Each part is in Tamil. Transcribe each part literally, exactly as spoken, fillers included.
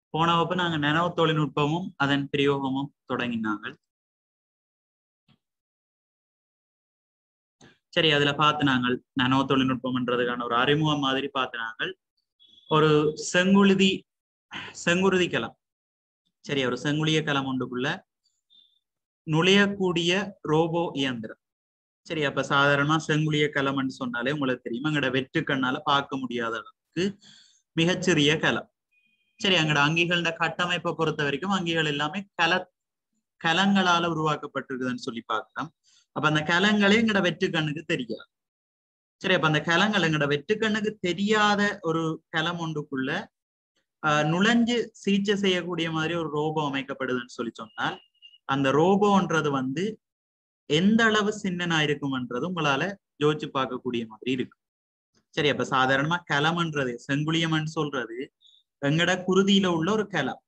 போன வகுப்பு நாங்க நானோ தொழில்நுட்பமும் அதன் பிரயோகமும் தொடங்கினாங்க. சரி, அதுல பார்த்தினாங்க நானோ தொழில்நுட்பம்ன்றதுக்கான ஒரு அறிமுகம் மாதிரி பார்த்தினாங்க. ஒரு செங்குழுதி செங்குருதி கலம், சரி, ஒரு செங்குளிய கலம் ஒன்றுக்குள்ள நுழையக்கூடிய ரோபோ இயந்திரம். சரி, அப்ப சாதாரணமா செங்குளிய கலம்னு சொன்னாலே உங்களுக்கு தெரியும், எங்கட வெற்று கண்ணால பார்க்க முடியாத அளவுக்கு மிகச்சிறிய கலம். சரி, அங்கட அங்கிகளோட கட்டமைப்பை பொறுத்த வரைக்கும் அங்கிகள் எல்லாமே கல கலங்களால உருவாக்கப்பட்டிருக்குதுன்னு சொல்லி பார்க்கிறோம். அப்ப அந்த கலங்களே எங்கட வெற்று கண்ணுக்கு தெரியாது. சரி, அப்ப அந்த கலங்கள் எங்கட வெற்று கண்ணுக்கு தெரியாத ஒரு கலம் ஒன்றுக்குள்ள ஆஹ் நுழைஞ்சு சிகிச்சை செய்யக்கூடிய மாதிரி ஒரு ரோபோ அமைக்கப்படுதுன்னு சொல்லி சொன்னால், அந்த ரோபோன்றது வந்து எந்த அளவு சின்னனா இருக்கும்ன்றது உங்களால யோசிச்சு பார்க்கக்கூடிய மாதிரி இருக்கு. சரி, அப்ப சாதாரணமா கலம்ன்றது செங்குளியம்னு சொல்றது எங்கட குருதியில உள்ள ஒரு கலம்.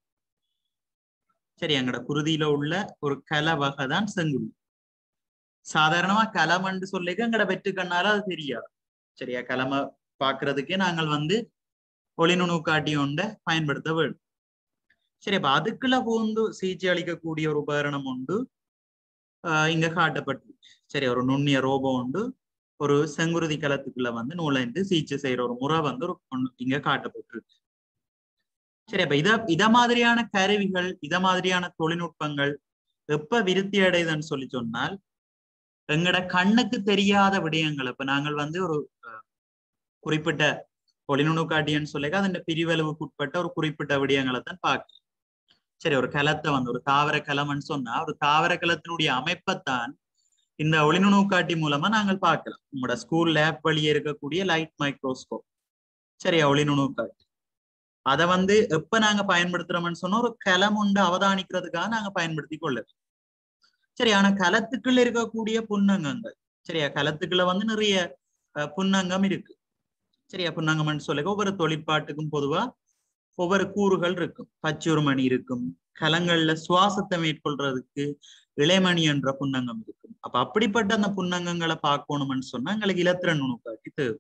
சரி, எங்கட குருதியில உள்ள ஒரு கல வகை தான் செங்குழி. சாதாரணமா கலம்னு சொல்லிக்க எங்கட வெற்று கண்ணால அது தெரியாது. சரியா, கலமை பாக்குறதுக்கே நாங்கள் வந்து ஒளிநுணுக்காட்டி ஒண்ட பயன்படுத்த வேண்டும். சரி, அப்ப அதுக்குள்ள பூந்து சிகிச்சை அளிக்கக்கூடிய ஒரு உபகரணம் உண்டு ஆஹ் இங்க காட்டப்பட்டு. சரி, ஒரு நுண்ணிய ரோபோ உண்டு ஒரு செங்குருதி கலத்துக்குள்ள வந்து நுழைந்து சிகிச்சை செய்யற ஒரு முறை வந்து ஒரு இங்க காட்டப்பட்டிருக்கு. சரி, அப்ப இத இத மாதிரியான கருவிகள், இத மாதிரியான தொழில்நுட்பங்கள் எப்ப விருத்தி அடையுதுன்னு சொல்லி சொன்னால், எங்கட கண்ணுக்கு தெரியாத விடயங்கள். இப்ப நாங்கள் வந்து ஒரு குறிப்பிட்ட ஒளிநுணுக்காட்டின்னு சொல்லிக்க அதன் பிரிவளவுக்கு உட்பட்ட ஒரு குறிப்பிட்ட விடயங்களை தான் பார்க்க. சரி, ஒரு கலத்தை வந்து ஒரு தாவர கலம்னு சொன்னா ஒரு தாவர கலத்தினுடைய அமைப்பைத்தான் இந்த ஒளிநுணுக்காட்டி மூலமா நாங்கள் பார்க்கலாம். உங்களோட ஸ்கூல் லேப் வழியே இருக்கக்கூடிய லைட் மைக்ரோஸ்கோப், சரியா, ஒளிநுணுக்காட்டி. அதை வந்து எப்ப நாங்க பயன்படுத்துறோம்னு சொன்னா ஒரு கலம் உண்டு அவதானிக்கிறதுக்காக நாங்க பயன்படுத்தி கொள்ளது. சரி, ஆனா கலத்துக்குள்ள இருக்கக்கூடிய புன்னங்கங்கள், சரியா, கலத்துக்குள்ள வந்து நிறைய புன்னங்கம் இருக்கு. சரியா, புன்னங்கம்னு சொல்லுங்க. ஒவ்வொரு தொழிற்பாட்டுக்கும் பொதுவா ஒவ்வொரு கூறுகள் இருக்கும். பச்சுருமணி இருக்கும், கலங்கள்ல சுவாசத்தை மேற்கொள்றதுக்கு இளைமணி என்ற புன்னங்கம் இருக்கும். அப்ப அப்படிப்பட்ட அந்த புன்னங்கங்களை பார்க்கணும்னு சொன்னா எங்களுக்கு இலத்திரன் நுணுக்காட்டி தேவை.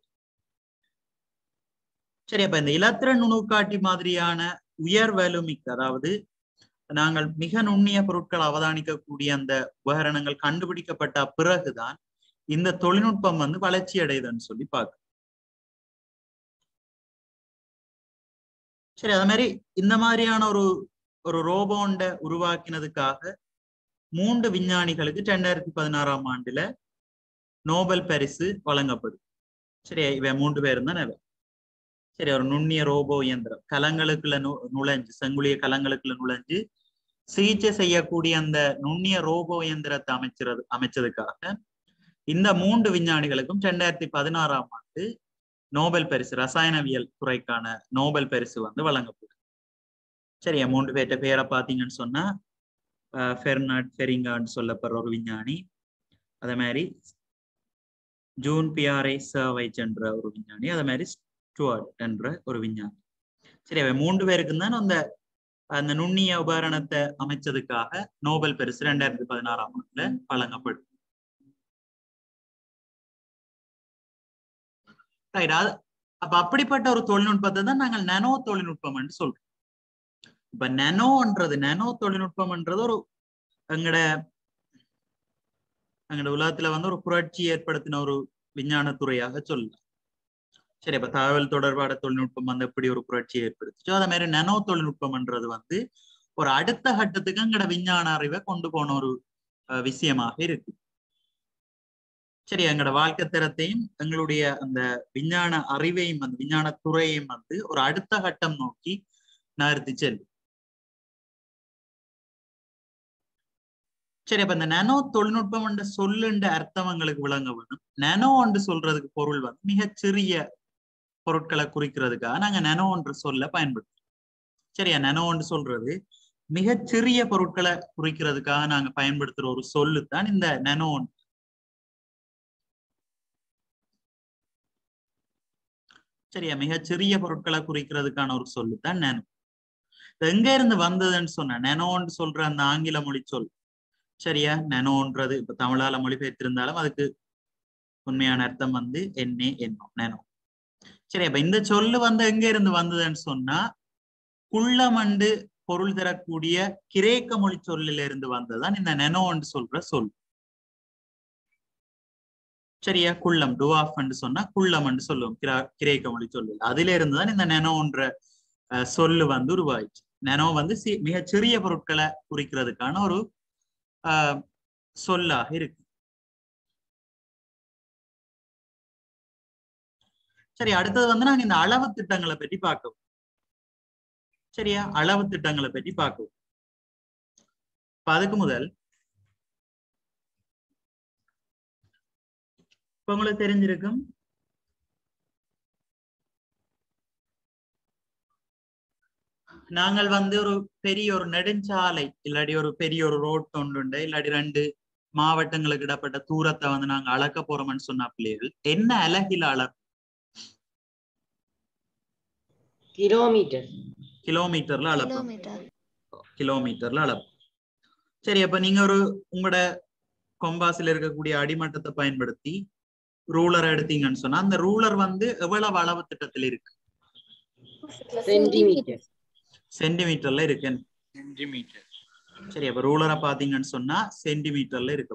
சரி, அப்ப இந்த இலத்திரன் நுணுக்காட்டி மாதிரியான உயர் வலுமிக்க, அதாவது நாங்கள் மிக நுண்ணிய பொருட்கள் அவதானிக்கக்கூடிய அந்த உபகரணங்கள் கண்டுபிடிக்கப்பட்ட பிறகுதான் இந்த தொழில்நுட்பம் வந்து வளர்ச்சி அடையுதுன்னு சொல்லி பார்க்க. சரி, அது மாதிரி இந்த மாதிரியான ஒரு ஒரு ரோபோண்ட உருவாக்கினதுக்காக மூன்று விஞ்ஞானிகளுக்கு ரெண்டாயிரத்தி பதினாறாம் ஆண்டுல நோபல் பரிசு வழங்கப்படும். சரி, இவ மூன்று பேரும் தான் இவ. சரி, ஒரு நுண்ணிய ரோபோ இயந்திரம் கலங்களுக்குள்ள நு நுழைஞ்சு செங்குளிய கலங்களுக்குள்ள நுழைஞ்சு சிகிச்சை செய்யக்கூடிய அந்த நுண்ணிய ரோபோ இயந்திரத்தை அமைச்சது அமைச்சதுக்காக இந்த மூன்று விஞ்ஞானிகளுக்கும் ரெண்டாயிரத்தி பதினாறாம் ஆண்டு நோபல் பரிசு, ரசாயனவியல் துறைக்கான நோபல் பரிசு வந்து வழங்கப்படும். சரியா, மூன்று பேர்ட்ட பேரை பார்த்தீங்கன்னு சொன்னா ஃபெர்னாட் ஃபெரிங்கான்னு சொல்லப்படுற ஒரு விஞ்ஞானி, அதே மாதிரி ஜூன் பியாரை சர்வைச் என்ற ஒரு விஞ்ஞானி, அதே மாதிரி ஸ்டுவர்ட் என்ற ஒரு விஞ்ஞானி. சரி, அவை மூன்று பேருக்கும் தான் அந்த அந்த நுண்ணிய உபகரணத்தை அமைச்சதுக்காக நோபல் பரிசு ரெண்டாயிரத்தி பதினாறாம் ஆண்டுல வழங்கப்படும். அப்ப அப்படிப்பட்ட ஒரு தொழில்நுட்பத்தை தான் நாங்கள் நானோ தொழில்நுட்பம் என்று சொல்றோம். இப்ப நானோன்றது நானோ தொழில்நுட்பம்ன்றது ஒரு எங்கட எங்கட உலகத்துல வந்து ஒரு புரட்சி ஏற்படுத்தின ஒரு விஞ்ஞானத்துறையாக சொல்லலாம். சரி, அப்ப தகவல் தொடர்பாட தொழில்நுட்பம் வந்து எப்படி ஒரு புரட்சியை ஏற்படுத்திச்சோ அதே மாதிரி நானோ தொழில்நுட்பம்ன்றது வந்து ஒரு அடுத்த கட்டத்துக்கு எங்கட விஞ்ஞான அறிவை கொண்டு போன ஒரு விஷயமாக இருக்கு. சரி, எங்களோட வாழ்க்கை தரத்தையும் எங்களுடைய அந்த விஞ்ஞான அறிவையும் அந்த விஞ்ஞான துறையையும் வந்து ஒரு அடுத்த கட்டம் நோக்கி நகர்த்தி செல்லும். சரி, அப்ப இந்த நானோ தொழில்நுட்பம் என்ற சொல்லுன்ற அர்த்தம் எங்களுக்கு விளங்க வேணும். நானோ என்று சொல்றதுக்கு பொருள் வந்து மிகச்சிறிய பொருட்களை குறிக்கிறதுக்காக நாங்க நானோ என்ற சொல்ல பயன்படுத்துறோம். சரியா, நானோ என்று சொல்றது மிகச்சிறிய பொருட்களை குறிக்கிறதுக்காக நாங்க பயன்படுத்துற ஒரு சொல்லு தான் இந்த நானோ. சரியா, மிகச்சிறிய பொருட்களை குறிக்கிறதுக்கான ஒரு சொல்லு தான் நானோ. எங்க இருந்து வந்ததுன்னு சொன்ன நானோன்னு சொல்ற அந்த ஆங்கில மொழி சொல், சரியா, நானோன்றது இப்ப தமிழால மொழிபெயர்த்திருந்தாலும் அதுக்கு உண்மையான அர்த்தம் வந்து என்னே என்னோ நானோ. சரி, அப்ப இந்த சொல்லு வந்து எங்க இருந்து வந்ததுன்னு சொன்னா குள்ளம் என்று பொருள் தரக்கூடிய கிரேக்க மொழி சொல்லில இருந்து வந்ததுதான் இந்த நெனோ என்று சொல்ற சொல். சரியா? குள்ளம் டுவாஃப் என்று சொன்னா குள்ளம் என்று சொல்லுவோம் கிரேக்க மொழி சொல்லு. அதுல இருந்துதான் இந்த நெனோன்ற சொல்லு வந்து உருவாயிடுச்சு. நெனோ வந்து மிக சிறிய பொருட்களை குறிக்கிறதுக்கான ஒரு ஆஹ் சொல்லாக இருக்கு. சரி, அடுத்தது வந்து நாங்க இந்த அளவு திட்டங்களை பற்றி பார்க்கணும். சரியா? அளவு திட்டங்களை பற்றி பார்க்கணும். இப்ப அதுக்கு முதல் இப்ப உங்களுக்கு தெரிஞ்சிருக்கும் நாங்கள் வந்து ஒரு பெரிய ஒரு நெடுஞ்சாலை இல்லாட்டி ஒரு பெரிய ஒரு ரோட் ஒன்று இல்லாட்டி ரெண்டு மாவட்டங்களுக்கு இடப்பட்ட தூரத்தை வந்து நாங்க அளக்க போறோம்னு சொன்ன பிள்ளைகள் என்ன அலகில அளவு? கிலோமீட்டர். கிலோமீட்டர்ல அளப்போம். கிலோமீட்டர்ல அளப்போம். சரி, அப்ப நீங்க ஒரு உங்களோட கொம்பாஸ்ல இருக்கக்கூடிய அடிமட்டத்தை பயன்படுத்தி ரூலர் எடுத்தீங்கன்னு சொன்னா அந்த ரூலர் வந்து எவ்வளவு அளவு திட்டத்தில் இருக்கு? சென்டிமீட்டர். சென்டிமீட்டர்ல இருக்கு. சென்டிமீட்டர். சரி, அப்ப ரூலரை பாத்தீங்கன்னு சொன்னா சென்டிமீட்டர்ல இருக்கு.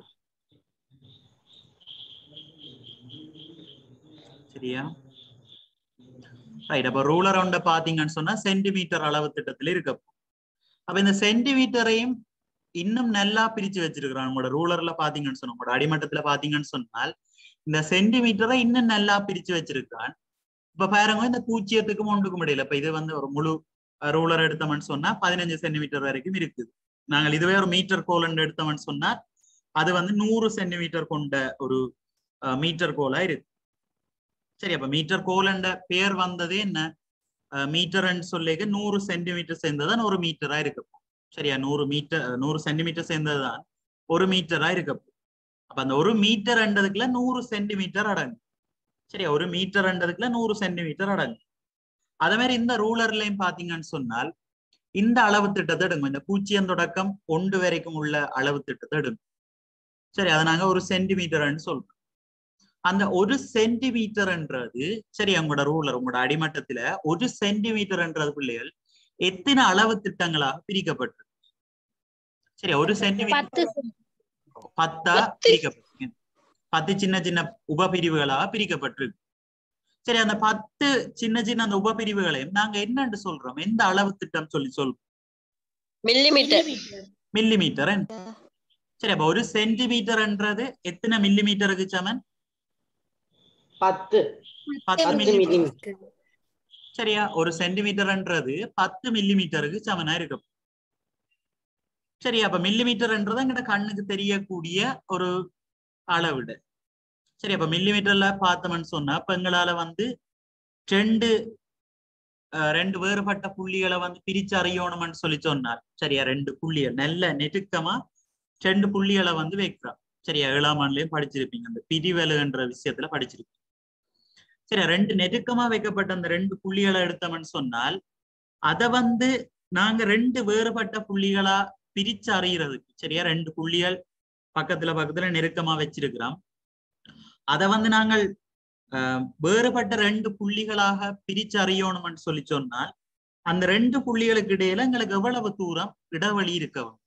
சரியா? ரைட். அப்ப ரூலர் ஒன்றை பாத்தீங்கன்னு சொன்னா சென்டிமீட்டர் அளவு திட்டத்தில் இருக்கு. அப்ப இந்த சென்டிமீட்டரையும் இன்னும் நல்லா பிரிச்சு வச்சிருக்கிறாங்க. உங்களோட ரூலர்ல பாத்தீங்கன்னு சொன்னா உங்களோட அடிமட்டத்துல பாத்தீங்கன்னு சொன்னால் இந்த சென்டிமீட்டரை இன்னும் நல்லா பிரிச்சு வச்சிருக்கான். இப்ப பாருங்க, இந்த பூஜ்ஜியத்துக்கும் ஒன்றுக்கும் இடையில இப்ப இது வந்து ஒரு முழு ரூலர் எடுத்தோம்னு சொன்னா பதினஞ்சு சென்டிமீட்டர் வரைக்கும் இருக்குது. நாங்கள் இதுவே ஒரு மீட்டர் கோல் எடுத்தோம்னு சொன்னா அது வந்து நூறு சென்டிமீட்டர் கொண்ட ஒரு மீட்டர் கோலா இருக்கு. சரி, அப்ப மீட்டர் கோலண்ட பேர் வந்ததே என்ன? மீட்டர் சொல்லிக்க நூறு சென்டிமீட்டர் சேர்ந்ததான் ஒரு மீட்டரா இருக்கு. சரியா? நூறு மீட்டர் நூறு சென்டிமீட்டர் சேர்ந்ததுதான் ஒரு மீட்டரா இருக்கு. அப்ப அந்த ஒரு மீட்டர் என்றதுக்குள்ள நூறு சென்டிமீட்டர் அடங்கு. சரியா? ஒரு மீட்டர் என்றதுக்குள்ள நூறு சென்டிமீட்டர் அடங்கு. அதே மாதிரி இந்த ரூலர்லயும் பாத்தீங்கன்னு சொன்னால் இந்த அளவு திட்டத்தை எடுங்க. இந்த பூஜ்ஜியம் தொடக்கம் ஒன்று வரைக்கும் உள்ள அளவு திட்டத்தை எடுங்க. சரி, அதை நாங்க ஒரு சென்டிமீட்டர்ன்னு சொல்றோம். அந்த ஒரு சென்டிமீட்டர் என்றது சரி உங்களோட ரூலர் உங்களோட அடிமட்டத்துல ஒரு சென்டிமீட்டர் என்றது பிள்ளைகள் எத்தனை அளவு திட்டங்களாக பிரிக்கப்பட்டு? சரி, ஒரு சென்டிமீட்டர் பத்தா பிரிக்கப்பட்டு பத்து சின்ன சின்ன உபபிரிவுகளாக பிரிக்கப்பட்டிருக்கு. சரி, அந்த பத்து சின்ன சின்ன அந்த உபபிரிவுகளையும் நாங்க என்னன்னு சொல்றோம்? எந்த அளவு திட்டம் சொல்லி சொல்றோம்? மில்லிமீட்டர். மில்லிமீட்டர். சரி, அப்ப ஒரு சென்டிமீட்டர் என்றது எத்தனை மில்லிமீட்டருக்கு சமன்? பத்து. பத்து மில்லிமீட்டர். சரியா? ஒரு சென்டிமீட்டர் என்றது பத்து மில்லிமீட்டருக்கு சமனா இருக்கும். சரி, அப்ப மில்லிமீட்டர் என்றது எங்கட கண்ணுக்கு தெரியக்கூடிய ஒரு அளவிட. சரி, அப்ப மில்லிமீட்டர்ல பார்த்தோம்னு சொன்னா இப்ப எங்களால வந்து ரெண்டு ரெண்டு வேறுபட்ட புள்ளிகளை வந்து பிரிச்சு அறியணும்னு சொல்லி சொன்னார். சரியா? ரெண்டு புள்ளிகள் நல்ல நெருக்கமா ரெண்டு புள்ளிகளை வந்து வைக்கிறோம். சரியா? ஏழாம் ஆண்டுலயும் படிச்சிருப்பீங்க, அந்த பிரிவலுன்ற விஷயத்துல படிச்சிருப்பீங்க. சரி, ரெண்டு நெருக்கமா வைக்கப்பட்ட அந்த ரெண்டு புள்ளிகளை எடுத்தோம்னு சொன்னால் அதை வந்து நாங்க ரெண்டு வேறுபட்ட புள்ளிகளா பிரிச்சு அறியறதுக்கு, சரியா, ரெண்டு புள்ளிகள் பக்கத்துல பக்கத்துல நெருக்கமா வச்சிருக்கிறோம். அதை வந்து நாங்கள் அஹ் வேறுபட்ட ரெண்டு புள்ளிகளாக பிரிச்சு அறியணும்னு சொல்லி சொன்னால் அந்த ரெண்டு புள்ளிகளுக்கு இடையில எங்களுக்கு எவ்வளவு தூரம் இடைவெளி இருக்கவும்?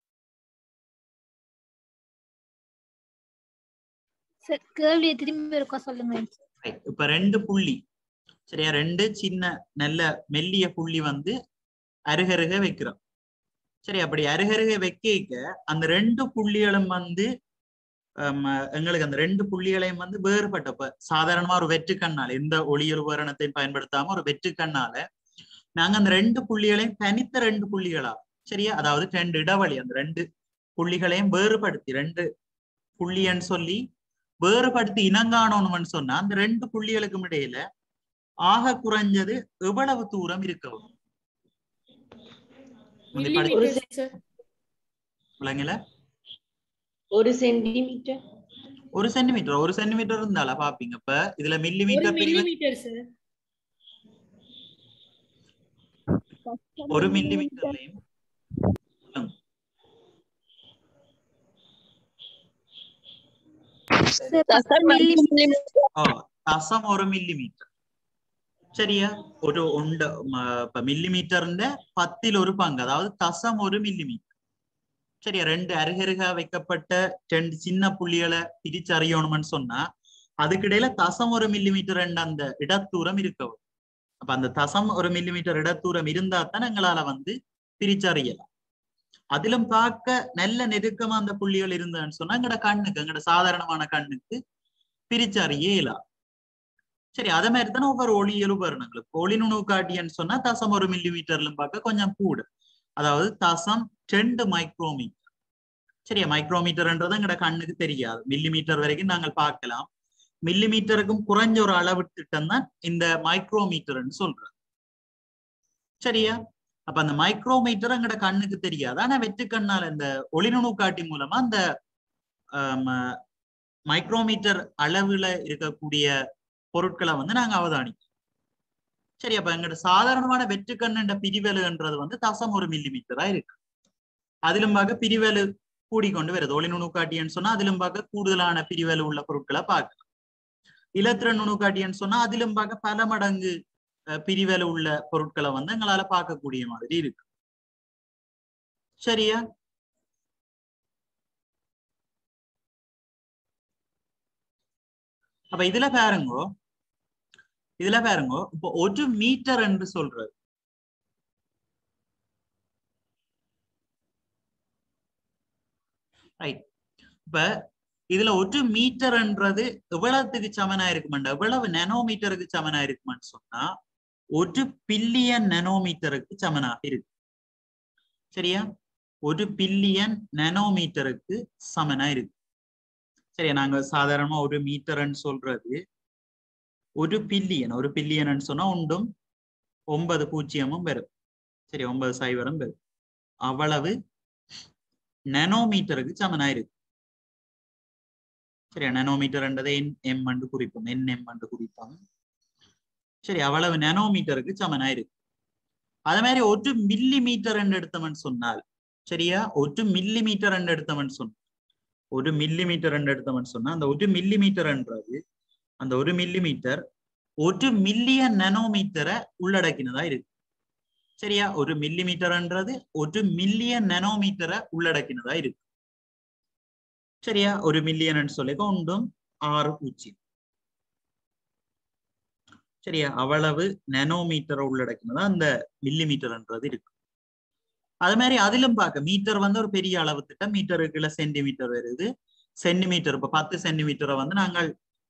இப்ப ரெண்டு புள்ளி, சரியா, ரெண்டு சின்ன நல்ல மெல்லிய புள்ளி வந்து அருகருக வைக்கிறோம். சரி, அப்படி அருகருக வைக்க அந்த ரெண்டு புள்ளிகளும் வந்து எங்களுக்கு அந்த ரெண்டு புள்ளிகளையும் வந்து வேறுபட்ட சாதாரணமா ஒரு வெற்று கண்ணால எந்த ஒளியல் உபகரணத்தையும் பயன்படுத்தாம ஒரு வெற்று கண்ணால நாங்க அந்த ரெண்டு புள்ளிகளையும் தனித்த ரெண்டு புள்ளிகளா, சரியா, அதாவது ரெண்டு இடைவெளி அந்த ரெண்டு புள்ளிகளையும் வேறுபடுத்தி ரெண்டு புள்ளின்னு சொல்லி வேறுபடுத்தி இனங்காணணும்னு சொன்னா அந்த ரெண்டு புள்ளிகளுக்கும் இடையில ஆக குறைஞ்சது எவ்வளவு தூரம் இருக்கவும்? விளங்கல? ஒரு சென்டிமீட்டர். ஒரு சென்டிமீட்டர் ஒரு சென்டிமீட்டர் இருந்தால பாப்பீங்க. இப்ப இதுல மில்லி மீட்டர் ஒரு மில்லி மீட்டர்லயும் தசம் ஒரு மில்லி மீட்டர். சரியா ஒரு ஒன்று மில்லிமீட்டர்ன்ற பத்தில் ஒரு பங்கு அதாவது தசம் ஒரு மில்லிமீட்டர் சரியா ரெண்டு அருகருகா வைக்கப்பட்ட ரெண்டு சின்ன புள்ளிகளை பிரிச்சறியணும்னு சொன்னா அதுக்கிடையில தசம் ஒரு மில்லிமீட்டர் அந்த இடத்தூரம் இருக்கவும் அப்ப அந்த தசம் ஒரு மில்லிமீட்டர் இடத்தூரம் இருந்தா தான் எங்களால வந்து பிரிச்சறியலாம் அதிலும் பார்க்க நல்ல நெருக்கமா அந்த புள்ளிகள் இருந்ததுன்னு சொன்னா எங்கட கண்ணுக்கு எங்கட சாதாரணமான கண்ணுக்கு பிரிச்சறியலாம் சரி அதே மாதிரி தானே ஒவ்வொரு ஒளியல் உபகரணங்களுக்கு ஒளி நுணுக்காட்டின்னு சொன்னா தசம் ஒரு மில்லிமீட்டர்லும் பார்க்க கொஞ்சம் கூட அதாவது தசம் ரெண்டு மைக்ரோமீட்டர் சரியா மைக்ரோமீட்டர்ன்றது எங்கட கண்ணுக்கு தெரியாது மில்லிமீட்டர் வரைக்கும் நாங்கள் பார்க்கலாம் மில்லிமீட்டருக்கும் குறைஞ்ச ஒரு அளவு திட்டம் தான் இந்த மைக்ரோமீட்டர்ன்னு சொல்றது சரியா அப்ப அந்த மைக்ரோமீட்டர் எங்கட கண்ணுக்கு தெரியாது ஆனா வெற்று கண்ணால் இந்த ஒளி நுணுக்காட்டி மூலமா அந்த மைக்ரோமீட்டர் அளவுல இருக்கக்கூடிய பொருட்களை வந்து நாங்க அவதானிக்கிறோம் சரி அப்ப எங்கட சாதாரணமான வெற்று கண்ணுன்ற பிரிவலுன்றது வந்து தசம் ஒரு மில்லிமீட்டரா இருக்கு அதிலும் பார்க்க பிரிவலு கூடிக்கொண்டு வருது ஒளி நுணுக்காட்டின்னு சொன்னா அதிலும் பார்க்க கூடுதலான பிரிவலு உள்ள பொருட்களை பார்க்கலாம் இலத்திரன் நுணுக்காட்டின்னு சொன்னா அதிலும் பார்க்க பல மடங்கு பிரிவலு உள்ள பொருட்களை வந்து எங்களால பார்க்கக்கூடிய மாதிரி இருக்கு சரியா அப்ப இதுல பாருங்கோ இதுல பாருங்கோ இப்போ ஒரு மீட்டர் என்று சொல்றது ரைட் இப்ப இதுல ஒரு மீட்டர்ன்றது எவ்வளவுக்கு சமனா இருக்குமாண்டா எவ்வளவு நானோமீட்டருக்கு சமனா இருக்குமான்னு சொன்னா ஒரு பில்லியன் நானோமீட்டருக்கு சமனாக இருக்கு சரியா ஒரு பில்லியன் நானோமீட்டருக்கு சமனா இருக்கு சரியா நாங்க சாதாரணமா ஒரு மீட்டர்ன்னு சொல்றது ஒரு பில்லியன் ஒரு பில்லியன் சொன்னா ஒன்றும் ஒன்பது பூஜ்ஜியமும் வரும் சரி ஒன்பது சைவரும் வரும் அவ்வளவு நானோமீட்டருக்கு சமனா இருக்கு சரியா நானோமீட்டர் என்றதை என் எம் என்று குறிப்போம் என் எம் என்று குறிப்போம் சரி அவ்வளவு நானோமீட்டருக்கு சமனா இருக்கு அதே மாதிரி ஒரு மில்லி மீட்டர் என்று எடுத்தவன் சொன்னால் சரியா ஒரு மில்லி மீட்டர் என்று எடுத்தவன் சொன்ன ஒரு மில்லி மீட்டர் என்று எடுத்தவன் சொன்னா அந்த ஒரு மில்லி மீட்டர் என்றது அந்த ஒரு மில்லி மீட்டர் ஒரு மில்லியன் நானோமீட்டரை உள்ளடக்கினதா இருக்கு சரியா ஒரு மில்லி மீட்டர்ன்றது ஒரு மில்லியன் நானோமீட்டரை உள்ளடக்கினதா இருக்கு சரியா ஒரு மில்லியன் சொல்லி ஒன்றும் ஆறு பூஜ்ஜியம் சரியா அவ்வளவு நானோமீட்டரை உள்ளடக்கினதா அந்த மில்லி மீட்டர்ன்றது இருக்கு அது மாதிரி அதிலும் பார்க்க மீட்டர் வந்து ஒரு பெரிய அளவு திட்டம் மீட்டருக்குள்ள சென்டிமீட்டர் வருது சென்டிமீட்டர் இப்ப பத்து சென்டிமீட்டரை வந்து நாங்கள்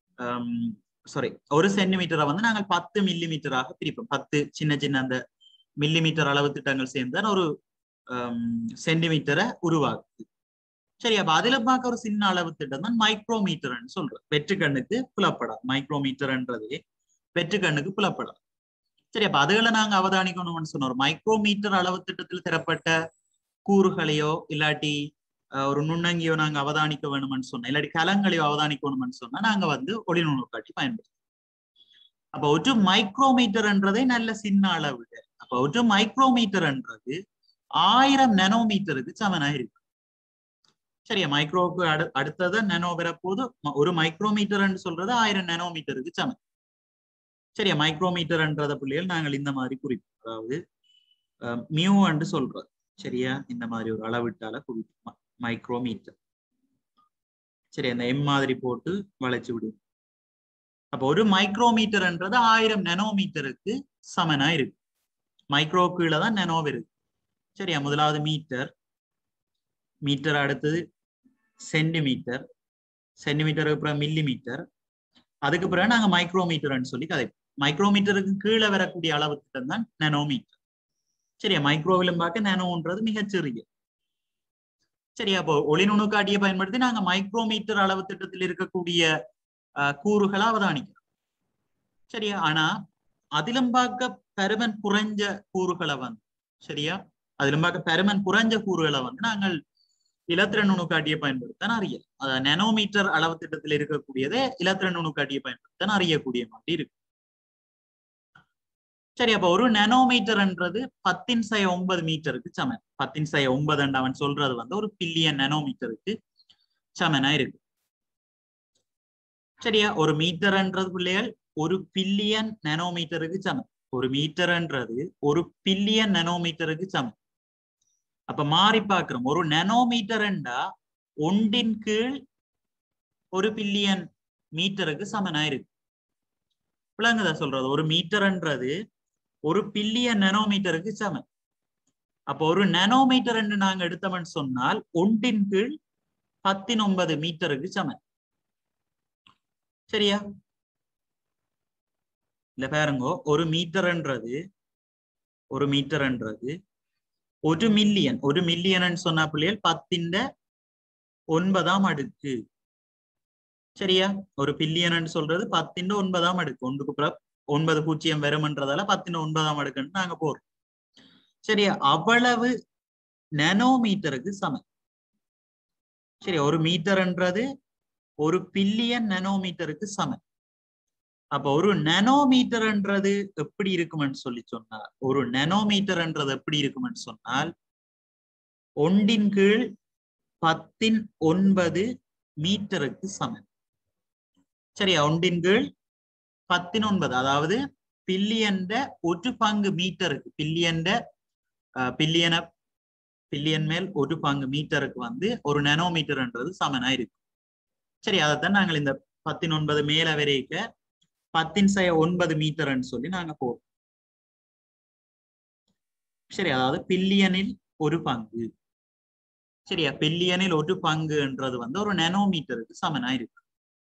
சாரி ஒரு சென்டிமீட்டரை வந்து நாங்கள் பத்து மில்லி மீட்டராக பிரிப்போம் பத்து சின்ன சின்ன அந்த மில்லி மீட்டர் அளவு திட்டங்கள் சேர்ந்து ஒரு சென்டிமீட்டரை உருவாக்குது சரி அப்ப அதுல பார்க்க ஒரு சின்ன அளவு திட்டம் தான் மைக்ரோமீட்டர்ன்னு சொல்றோம் வெற்று கண்ணுக்கு புலப்படாது மைக்ரோமீட்டர்ன்றதே வெற்று கண்ணுக்கு புலப்படாது சரி அப்ப அதுகளை நாங்க அவதானிக்கணும்னு சொன்னோம் மைக்ரோமீட்டர் அளவு திட்டத்தில் தரப்பட்ட கூறுகளையோ இல்லாட்டி ஒரு நுண்ணங்கியோ நாங்க அவதானிக்க வேணும்னு சொன்னோம் இல்லாட்டி கலங்களையோ அவதானிக்கணும்னு சொன்னா நாங்க வந்து ஒளி நுணுக்காட்டி பயன்படுத்தும் அப்ப ஒரு மைக்ரோமீட்டர்ன்றதே நல்ல சின்ன அளவு அப்ப ஒரு மைக்ரோமீட்டர்ன்றது ஆயிரம் நானோமீட்டருக்கு சமனா இருக்கு சரியா மைக்ரோவுக்கு அடு அடுத்தது நானோ வரப்போது ஒரு மைக்ரோமீட்டர்ன்னு சொல்றது ஆயிரம் நானோமீட்டருக்கு சமம் சரியா மைக்ரோமீட்டர்ன்றத பிள்ளைகள் நாங்கள் இந்த மாதிரி குறிப்போம் அதாவது மியூ என்று சொல்றது சரியா இந்த மாதிரி ஒரு அளவிட்டால குறிப்போம் மைக்ரோமீட்டர் சரி அந்த எம் மாதிரி போட்டு வளைச்சு விடுவோம் அப்போ ஒரு மைக்ரோமீட்டர்ன்றது ஆயிரம் நானோமீட்டருக்கு சமனா இருக்கு மைக்ரோ கீழே தான் நானோ இருக்கு சரியா முதலாவது மீட்டர் மீட்டர் அடுத்தது சென்டிமீட்டர் சென்டிமீட்டருக்கு அப்புறம் மில்லி மீட்டர் அதுக்கு பிறகு நாங்க மைக்ரோமீட்டர்ன்னு சொல்லி கதைப்போம் மைக்ரோமீட்டருக்கு கீழே வரக்கூடிய அளவு திட்டம் தான் நானோமீட்டர் சரியா மைக்ரோவிலும் பார்க்க நானோன்றது மிகச்சிறிய சரியா அப்போ ஒளி நுணுக்காட்டியை பயன்படுத்தி நாங்க மைக்ரோமீட்டர் அளவு திட்டத்தில் இருக்கக்கூடிய அஹ் கூறுகளை அவதானிக்கிறோம் சரியா ஆனா அதிலும் பார்க்க பருமன் குறைஞ்ச கூறுகளை வந்து சரியா அதிலும் பார்க்க பருமன் குறைஞ்ச கூறுகளை வந்து நாங்கள் இலத்திரன் நுணுக்காட்டியை பயன்படுத்த அறியல் அதாவது நானோமீட்டர் அளவு திட்டத்தில் இருக்கக்கூடியதே இலத்திரன் நுணுக்காட்டியை பயன்படுத்த அறியக்கூடிய மாதிரி இருக்கு சரி அப்ப ஒரு நானோமீட்டர்ன்றது பத்தின் சை ஒன்பது மீட்டருக்கு சமன் பத்தின் சை ஒன்பது அவன் சொல்றது வந்து ஒரு பில்லியன் நானோமீட்டருக்கு சமனா இருக்கு சரியா ஒரு மீட்டர்ன்றது பிள்ளைகள் ஒரு பில்லியன் நானோமீட்டருக்கு சமம். ஒரு மீட்டர்ன்றது ஒரு பில்லியன் நானோமீட்டருக்கு சமம். அப்ப மாறி பார்க்கிறோம். ஒரு நானோமீட்டர்ண்டா ஒன்றின் கீழ் ஒரு பில்லியன் மீட்டருக்கு சமனாயிருக்கு. விளங்குதா சொல்றது? ஒரு மீட்டர்ன்றது ஒரு பில்லியன் நானோமீட்டருக்கு சமம். அப்போ ஒரு நானோமீட்டர் என்று நாங்க எடுத்தோம்னு சொன்னால் ஒன்றின் கீழ் பத்தினொன்பது மீட்டருக்கு சமம். சரியா? இல்ல பாருங்க, ஒரு மீட்டர்ன்றது ஒரு மீட்டர்ன்றது ஒரு மில்லியன் ஒரு மில்லியன் சொன்னா பிள்ளைகள் பத்தின் ஒன்பதாம் அடுக்கு. சரியா? ஒரு பில்லியன் சொல்றது பத்தின் ஒன்பதாம் அடுக்கு. ஒன்றுக்கு ஒன்பது பூஜ்ஜியம் வரும்ன்றதால பத்தின் ஒன்பதாம் அடுக்குன்னு நாங்க போறோம். சரியா? அவ்வளவு நானோமீட்டருக்கு சமம். சரி, ஒரு மீட்டர்ன்றது ஒரு பில்லியன் நானோமீட்டருக்கு சமம். அப்ப ஒரு நானோமீட்டர்ன்றது எப்படி இருக்கும்னு சொல்லி சொன்னால் ஒரு நானோமீட்டர்ன்றது எப்படி இருக்கும்னு சொன்னால் ஒன்றின் கீழ் பத்தின் ஒன்பது மீட்டருக்கு சமம். சரியா? ஒன்றின் கீழ் பத்தின் ஒன்பது, அதாவது பில்லியன் ஒரு பங்கு மீட்டருக்கு பில்லியன் பில்லியன பில்லியன் மேல் ஒரு பங்கு மீட்டருக்கு வந்து ஒரு நானோமீட்டர்ன்றது சமனா இருக்கு. சரி, அதைத்தான் நாங்கள் இந்த பத்தின் ஒன்பது மேல வரைக்க பத்தின் செய்ய ஒன்பது மீட்டர்ன்னு சொல்லி நாங்க போறோம். சரி, அதாவது பில்லியனில் ஒரு பங்கு. சரியா? பில்லியனில் ஒரு பங்குன்றது வந்து ஒரு நானோமீட்டருக்கு சமனா இருக்கு.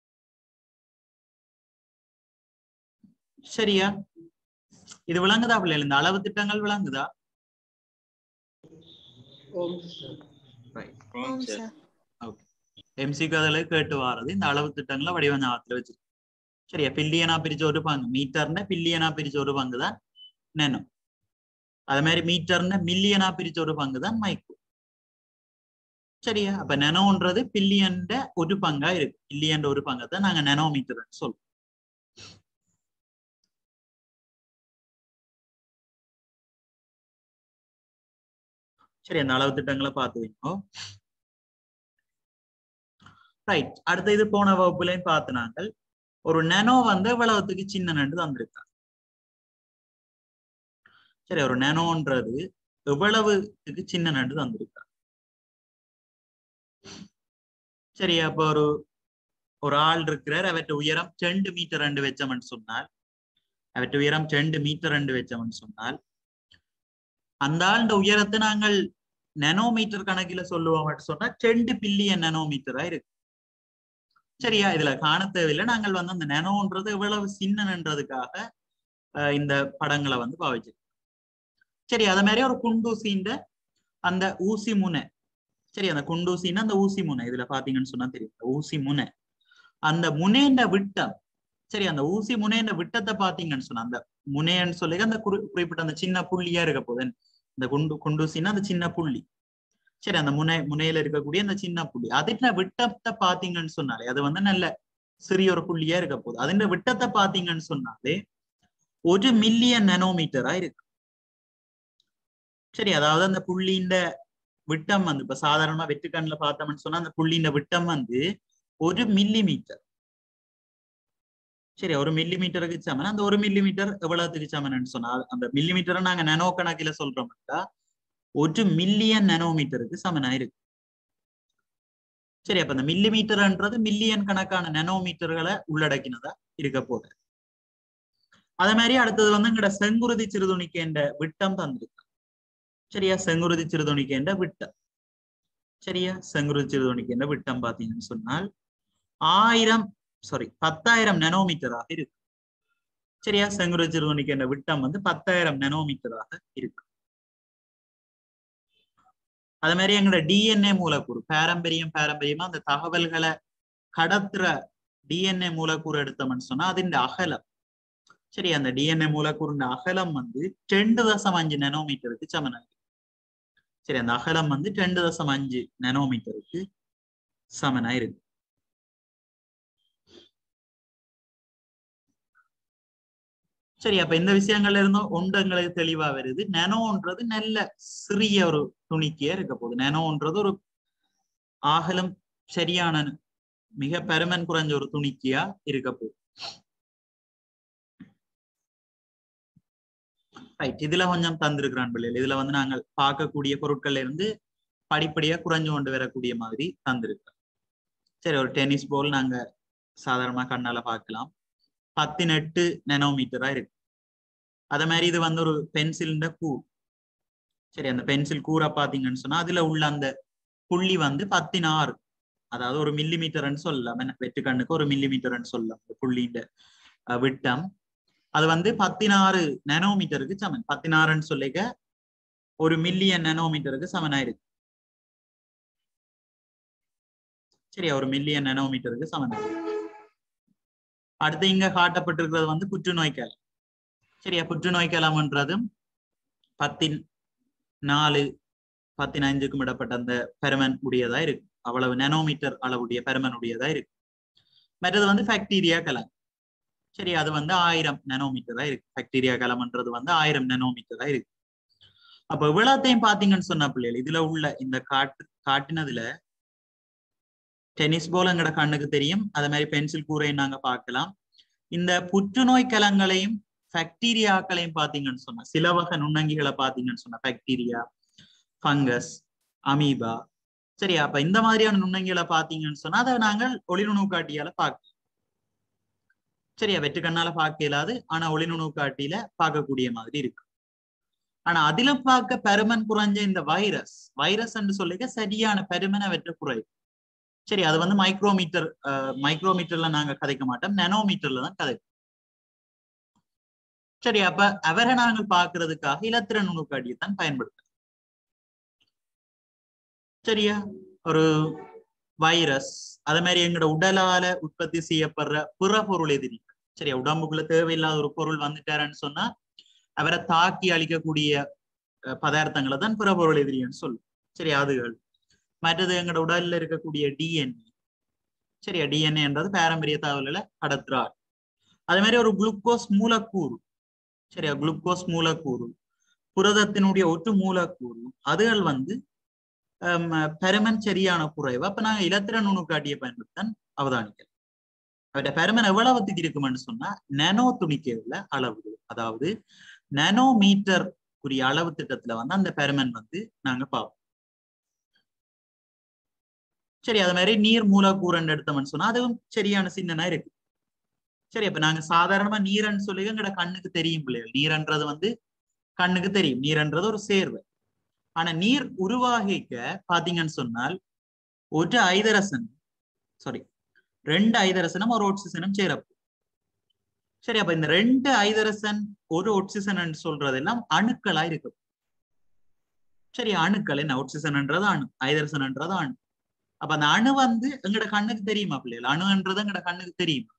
சரியா? இது விளங்குதா பிள்ளைகள்? இந்த அளவு திட்டங்கள் விளங்குதா? எம்சிக்கு அதுல கேட்டு வாரது இந்த அளவு திட்டங்களை வடிவ ஞாபகத்துல வச்சு. சரியா? பில்லியனா பிரிச்ச ஒரு பங்கு மீட்டர்னு பில்லியனா பிரிச்ச ஒரு பங்கு தான் நானோ. அது மாதிரி மீட்டர்னு மில்லியனா பிரிச்ச ஒரு பங்கு தான் மைக்ரோ. சரியா? அப்ப நானோன்றது பில்லியன் ஒரு பங்கா இருக்கு. பில்லியன் ஒரு பங்கை தான் நாங்க நானோமீட்டர் சொல்றோம். சரி, அந்த அளவு திட்டங்களை பார்த்து வைக்கோ. ரைட், அடுத்த இது போன வகுப்புலையும் பார்த்து நாங்கள் ஒரு நானோ வந்து எவ்வளவுக்கு சின்ன நண்டு தந்திருக்காங்க. சரி, ஒரு நானோன்றது எவ்வளவுக்கு சின்ன நண்டு தந்திருக்காங்க. சரி, அப்ப ஒரு ஒரு ஆள் இருக்கிறார், அவற்றை உயரம் ரெண்டு மீட்டர் ரெண்டு வச்சோம்னு சொன்னால் அவற்றை உயரம் ரெண்டு மீட்டர் ரெண்டு வச்சோம்னு சொன்னால் அந்த ஆளுடைய உயரத்தை நாங்கள் நானோமீட்டர் கணக்கில சொல்லுவோம் சொன்னா ரெண்டு பில்லியன் நானோமீட்டரா இருக்கு. சரியா? இதுல காண தேவையில்லை. நாங்கள் வந்து அந்த நானோன்றது எவ்வளவு சின்னன்றதுக்காக இந்த படங்களை வந்து பாவிச்சிருக்கோம். சரி, அத மாதிரி ஒரு குண்டூசின்ற அந்த ஊசி முனை. சரி, அந்த குண்டூசின்னா அந்த ஊசி முனை இதுல பாத்தீங்கன்னு சொன்னா தெரியும். ஊசி முனை, அந்த முனைன்ற விட்டம். சரி, அந்த ஊசி முனைன்ற விட்டத்தை பாத்தீங்கன்னு சொன்னா அந்த முனைன்னு சொல்லி அந்த குறி குறிப்பிட்ட அந்த சின்ன புள்ளியா இருக்க போது இந்த குண்டு குண்டூசின்னா அந்த சின்ன புள்ளி. சரி, அந்த முனை முனையில இருக்கக்கூடிய அந்த சின்ன புள்ளி அதுல விட்டத்தை பாத்தீங்கன்னு சொன்னாலே அது வந்து நல்ல சிறிய ஒரு புள்ளியா இருக்க போகுது. அதுன்ற விட்டத்தை பாத்தீங்கன்னு சொன்னாலே ஒரு மில்லியன் நானோமீட்டரா இருக்கு. சரி, அதாவது அந்த புள்ளியின் விட்டம் வந்து இப்ப சாதாரணமா வெட்டுக்கண்ணுல பார்த்தோம்னு சொன்னா அந்த புள்ளியின் விட்டம் வந்து ஒரு மில்லி மீட்டர். சரி, ஒரு மில்லி மீட்டருக்கு சமன். அந்த ஒரு மில்லி மீட்டர் எவ்வளவுக்கு சமன்னு சொன்னா அந்த மில்லி மீட்டரை நாங்க நானோ கணக்கில சொல்றோம்னா ஒரு மில்லியன் நானோமீட்டருக்கு சமனா இருக்கு. சரி, அப்ப அந்த மில்லி மீட்டர்ன்றது மில்லியன் கணக்கான நானோமீட்டர்களை உள்ளடக்கினதா இருக்க போகுது. அதே மாதிரி அடுத்தது வந்து எங்கட செங்குருதி சிறுதுணிக்கேண்ட விட்டம் தந்திருக்கு. சரியா? செங்குருதி சிறுதுணிக்கேண்ட விட்டம். சரியா? செங்குருதி சிறுதுணிக்கேண்ட விட்டம் பாத்தீங்கன்னு சொன்னால் ஆயிரம் சாரி பத்தாயிரம் நானோமீட்டராக இருக்கு. சரியா? செங்குருதி சிறுதுணிக்கேண்ட விட்டம் வந்து பத்தாயிரம் நானோமீட்டராக இருக்கு. அதே மாதிரி எங்களோட டிஎன்ஏ மூலக்கூறு பாரம்பரியம் பாரம்பரியமா அந்த தகவல்களை கடத்துற டிஎன்ஏ மூலக்கூறு எடுத்தோம்னு சொன்னா அதின் அகலம். சரி, அந்த டிஎன்ஏ மூலக்கூறு அகலம் வந்து ரெண்டு தசம் அஞ்சு நானோமீட்டருக்கு சமனாக. சரி, அந்த அகலம் வந்து ரெண்டு தசம் அஞ்சு நானோமீட்டருக்கு சமனா இருக்கு. சரி, அப்ப இந்த விஷயங்கள்ல இருந்தும் ஒன்று எங்களுக்கு தெளிவா வருது. நானோன்றது நல்ல சிறிய ஒரு துணிக்கையா இருக்க போகுது. நானோன்றது ஒரு ஆகலம் சரியான மிக பெருமன் குறைஞ்ச ஒரு துணிக்கையா இருக்க போகுது. ரைட், இதுல கொஞ்சம் தந்திருக்கிறான் பிள்ளைகள். இதுல வந்து நாங்கள் பார்க்கக்கூடிய பொருட்கள்ல இருந்து படிப்படியா குறைஞ்சு கொண்டு வரக்கூடிய மாதிரி தந்திருக்கிறோம். சரி, ஒரு டென்னிஸ் பால் நாங்க சாதாரணமா கண்ணால பார்க்கலாம், பதினெட்டு நானோமீட்டரா இருக்கு. அதே மாதிரி இது வந்து ஒரு பென்சில் கூர். சரி, அந்த பென்சில் கூரை பாத்தீங்கன்னு சொன்னா அதுல உள்ள அந்த புள்ளி வந்து பதினாறு, அதாவது ஒரு மில்லி மீட்டர்ன்னு சொல்லலாம். வெட்டு கண்ணுக்கு ஒரு மில்லி மீட்டர்ன்னு சொல்லலாம் அந்த புள்ளியின் விட்டம். அது வந்து பதினாறு நானோமீட்டருக்கு சமன். பதினாறுன்னு சொல்லிக்க ஒரு மில்லியன் நானோமீட்டருக்கு சமனாயிருக்கு. சரியா, ஒரு மில்லியன் நானோமீட்டருக்கு சமனாயிருக்கு. அடுத்து இங்க காட்டப்பட்டிருக்கிறது வந்து புற்றுநோய் கலம். சரியா, புற்றுநோய் கலம்ன்றதும் பத்தின் நாலு பதினைஞ்சுக்கும் இடப்பட்ட அந்த பெருமன் உடையதா இருக்கு. அவ்வளவு நானோமீட்டர் அளவுடைய பெருமன் உடையதா இருக்கு. மற்றது வந்து பாக்டீரியா கலம். சரி, அது வந்து ஆயிரம் நானோமீட்டரா இருக்கு. பாக்டீரியா கலம்ன்றது வந்து ஆயிரம் நானோமீட்டரா இருக்கு. அப்ப இவ்வளத்தையும் பாத்தீங்கன்னு சொன்ன பிள்ளைகள், இதுல உள்ள இந்த காட்டு காட்டினதுல டென்னிஸ் பால் எங்கட கண்ணுக்கு தெரியும். அதே மாதிரி பென்சில் கூரையும் நாங்க பார்க்கலாம். இந்த புற்றுநோய் கலங்களையும் பாக்டீரியாக்களையும் பாத்தீங்கன்னு சொன்னா, சில வகை நுண்ணங்கிகளை பாத்தீங்கன்னு சொன்னா, பாக்டீரியா, ஃபங்கஸ், அமீபா. சரியா, அப்ப இந்த மாதிரியான நுண்ணங்கிகளை பாத்தீங்கன்னு சொன்னா அதை நாங்கள் ஒளிநுணு காட்டியால பார்க்க. சரியா, வெற்று கண்ணால பார்க்க இயலாது, ஆனா ஒளிநுணு காட்டியில பார்க்கக்கூடிய மாதிரி இருக்கு. ஆனா அதில பார்க்க பெருமன் குறைஞ்ச இந்த வைரஸ் வைரஸ் என்று சொல்லிக்க சரியான பெருமனை வெற்ற குறைவு. சரி, அது வந்து மைக்ரோமீட்டர் மைக்ரோமீட்டர்ல நாங்க கதைக்க மாட்டோம், நானோமீட்டர்ல தான் கதைக்கும். சரி, அப்ப அவரை நாங்கள் பார்க்கறதுக்காக இலத்திர நுணுக்காட்டியை தான் பயன்படுத்துறோம். சரியா, ஒரு வைரஸ் அதே மாதிரி எங்களோட உடலால உற்பத்தி செய்யப்படுற பிற பொருள் எதிரி. சரியா, உடம்புக்குள்ள தேவையில்லாத ஒரு பொருள் வந்துட்டாருன்னு சொன்னா அவரை தாக்கி அழிக்கக்கூடிய பதார்த்தங்களை தான் பிற பொருள் எதிரின்னு சொல்லும். சரி, அதுகள். மற்றது எங்களோட உடல்ல இருக்கக்கூடிய டிஎன்ஏ. சரியா, டிஎன்ஏன்றது பாரம்பரிய தகவல்களை கடத்துறாள். அதே மாதிரி ஒரு குளுக்கோஸ் மூலக்கூறு. சரியா, குளுக்கோஸ் மூலக்கூறு, புரதத்தினுடைய ஒற்று மூலக்கூறு, அதுகள் வந்து பெருமன் சரியான குறைவு. அப்ப நாங்க இலத்திர நுணுக்காட்டியை பயன்படுத்த அவதானிக்கலாம். அவருடைய பெருமன் எவ்வளவுக்கு இருக்குமென்னு சொன்னா நானோ துணிக்கையுள்ள அளவுகள், அதாவது நானோ மீட்டர் உரிய அளவு திட்டத்துல வந்து அந்த பெருமன் வந்து நாங்க பார்ப்போம். சரி, அது மாதிரி நீர் மூலக்கூறுன்னு எடுத்தோம்னு சொன்னா அதுவும் சரியான சின்னனா இருக்கு. சரி, அப்ப நாங்க சாதாரணமா நீரன்னு சொல்லி எங்கட கண்ணுக்கு தெரியும் பிள்ளைகள். நீரன்றது வந்து கண்ணுக்கு தெரியும், நீரன்றது ஒரு சேர்வை. ஆனா நீர் உருவாகிக்க பாத்தீங்கன்னு சொன்னால் ஒரு ஐதரசன் சாரி ரெண்டு ஐதரசனும் ஒரு ஆக்சிஜனும் சேரப்போம். சரி, அப்ப இந்த ரெண்டு ஐதரசன் ஒரு ஆக்சிஜன் சொல்றதெல்லாம் அணுக்களா இருக்கு. சரி, அணுக்கள் என்ன, ஆக்சிஜன்ன்றது அணு, ஐதரசன்ன்றது அணு. அப்ப அந்த அணு வந்து எங்கட கண்ணுக்கு தெரியுமா பிள்ளைகள்? அணுன்றது எங்கட கண்ணுக்கு தெரியுமா?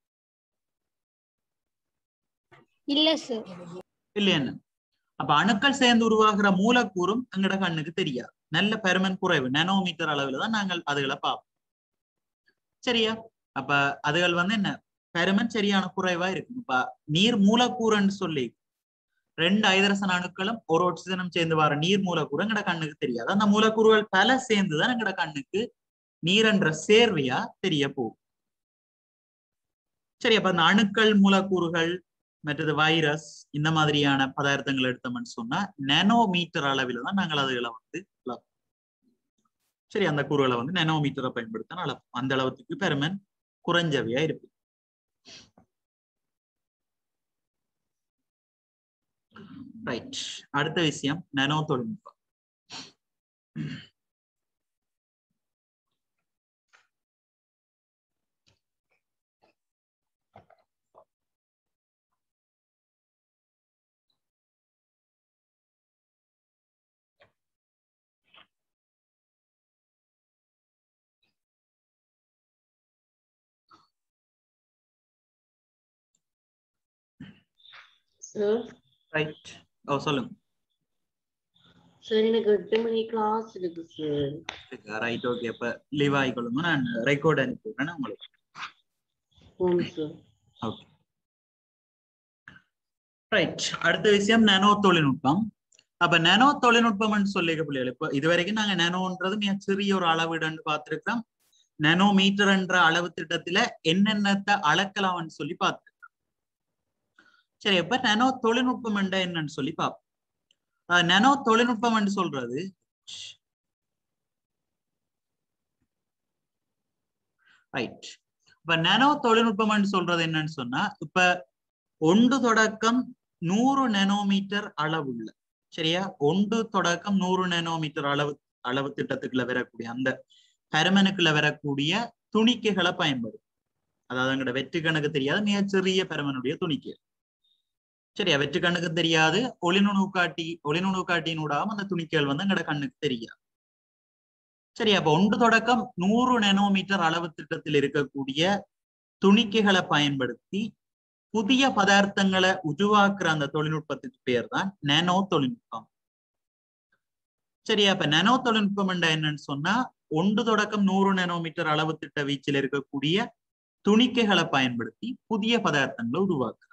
இல்ல சார். இல்லையா? அப்ப அணுக்கள் சேர்ந்து உருவாகிற மூலக்கூறும் எங்கட கண்ணுக்கு தெரியாது. நல்ல பெருமன் குறைவு, நானோமீட்டர் அளவுல தான் நாங்கள் அதுகளை பார்ப்போம். சரியா, அப்ப அதுகள் வந்து என்ன பெருமன் சரியான குறைவா இருக்கும். இப்ப நீர் மூலக்கூறுன்னு சொல்லி ரெண்டு ஐதரசன் அணுக்களும் ஒரு ஆக்சிஜனும் சேர்ந்து வர நீர் மூலக்கூறு எங்கட கண்ணுக்கு தெரியாது. அந்த மூலக்கூறுகள் பல சேர்ந்துதான் எங்கட கண்ணுக்கு நீரென்ற சேர்வையா தெரிய போகும். சரி, அப்ப அந்த அணுக்கள், மூலக்கூறுகள், மற்றது வைரஸ், இந்த மாதிரியான பதார்த்தங்கள் எடுத்தோம்னு சொன்னா நானோமீட்டர் அளவில் தான் நாங்கள் அதுகளை வந்து அளப்போம். சரி, அந்த கூறுகளை வந்து நானோமீட்டரை பயன்படுத்த அளப்போம். அந்த அளவுக்கு பெருமன் குறைஞ்சவையா இருக்கு. ரைட், அடுத்த விஷயம் நானோ தொழில்நுட்பம். சார் ரைட், ஓ சொல்லுங்க சார். எனக்கு எட்டு மணி கிளாஸ் இருக்கு சார். Right, okay. அப்ப லீவ் ஆகிக்கொள்ளுங்க, நான் ரெக்கார்ட் அனுப்பி விடுறேன் உங்களுக்கு. Okay, right. அடுத்த விஷயம் நானோ தொழில்நுட்பம். அப்ப நானோ தொழில்நுட்பம்னு சொல்லிக்க பிள்ளைகள், இப்ப இது வரைக்கும் நாங்க நானோன்றது மிக சிறிய ஒரு அளவீடுன்னு பார்த்திருக்கிறோம். நானோ மீட்டர் என்ற அளவு திட்டத்துல என்னென்னத்தை அளக்கலாம்னு சொல்லி பார்த்திருக்கோம். சரி, இப்ப நானோ தொழில்நுட்பம் என்ற என்னன்னு சொல்லி பார்ப்போம். நானோ தொழில்நுட்பம் என்று சொல்றது ரைட். இப்ப நானோ தொழில்நுட்பம் என்று சொல்றது என்னன்னு சொன்னா, இப்ப ஒன்று தொடக்கம் நூறு நானோமீட்டர் அளவுள்ள, சரியா, ஒன்று தொடக்கம் நூறு நானோமீட்டர் அளவு அளவு திட்டத்துக்குள்ள வரக்கூடிய அந்த பருமனுக்குள்ள வரக்கூடிய துணிக்கைகளை பயன்படும். அதாவது எங்களோட வெற்று கணக்கு தெரியாத மிகச்சிறிய பருமனுடைய துணிக்கை, சரியா, வெற்று கண்ணுக்கு தெரியாது, ஒளிநுணுக்காட்டி ஒளிநுணுக்காட்டினூடாகவும் அந்த துணிக்கைகள் வந்து எங்களோட கண்ணுக்கு தெரியாது, சரியா. அப்ப ஒன்று தொடக்கம் நூறு நானோமீட்டர் அளவு திட்டத்தில் இருக்கக்கூடிய துணிக்கைகளை பயன்படுத்தி புதிய பதார்த்தங்களை உருவாக்குற அந்த தொழில்நுட்பத்துக்கு பேர் தான் நானோ தொழில்நுட்பம், சரியா. இப்ப நானோ தொழில்நுட்பம் என்னன்னு சொன்னா, ஒன்று தொடக்கம் நூறு நானோமீட்டர் அளவு திட்ட வீச்சில் இருக்கக்கூடிய துணிக்கைகளை பயன்படுத்தி புதிய பதார்த்தங்களை உருவாக்குற,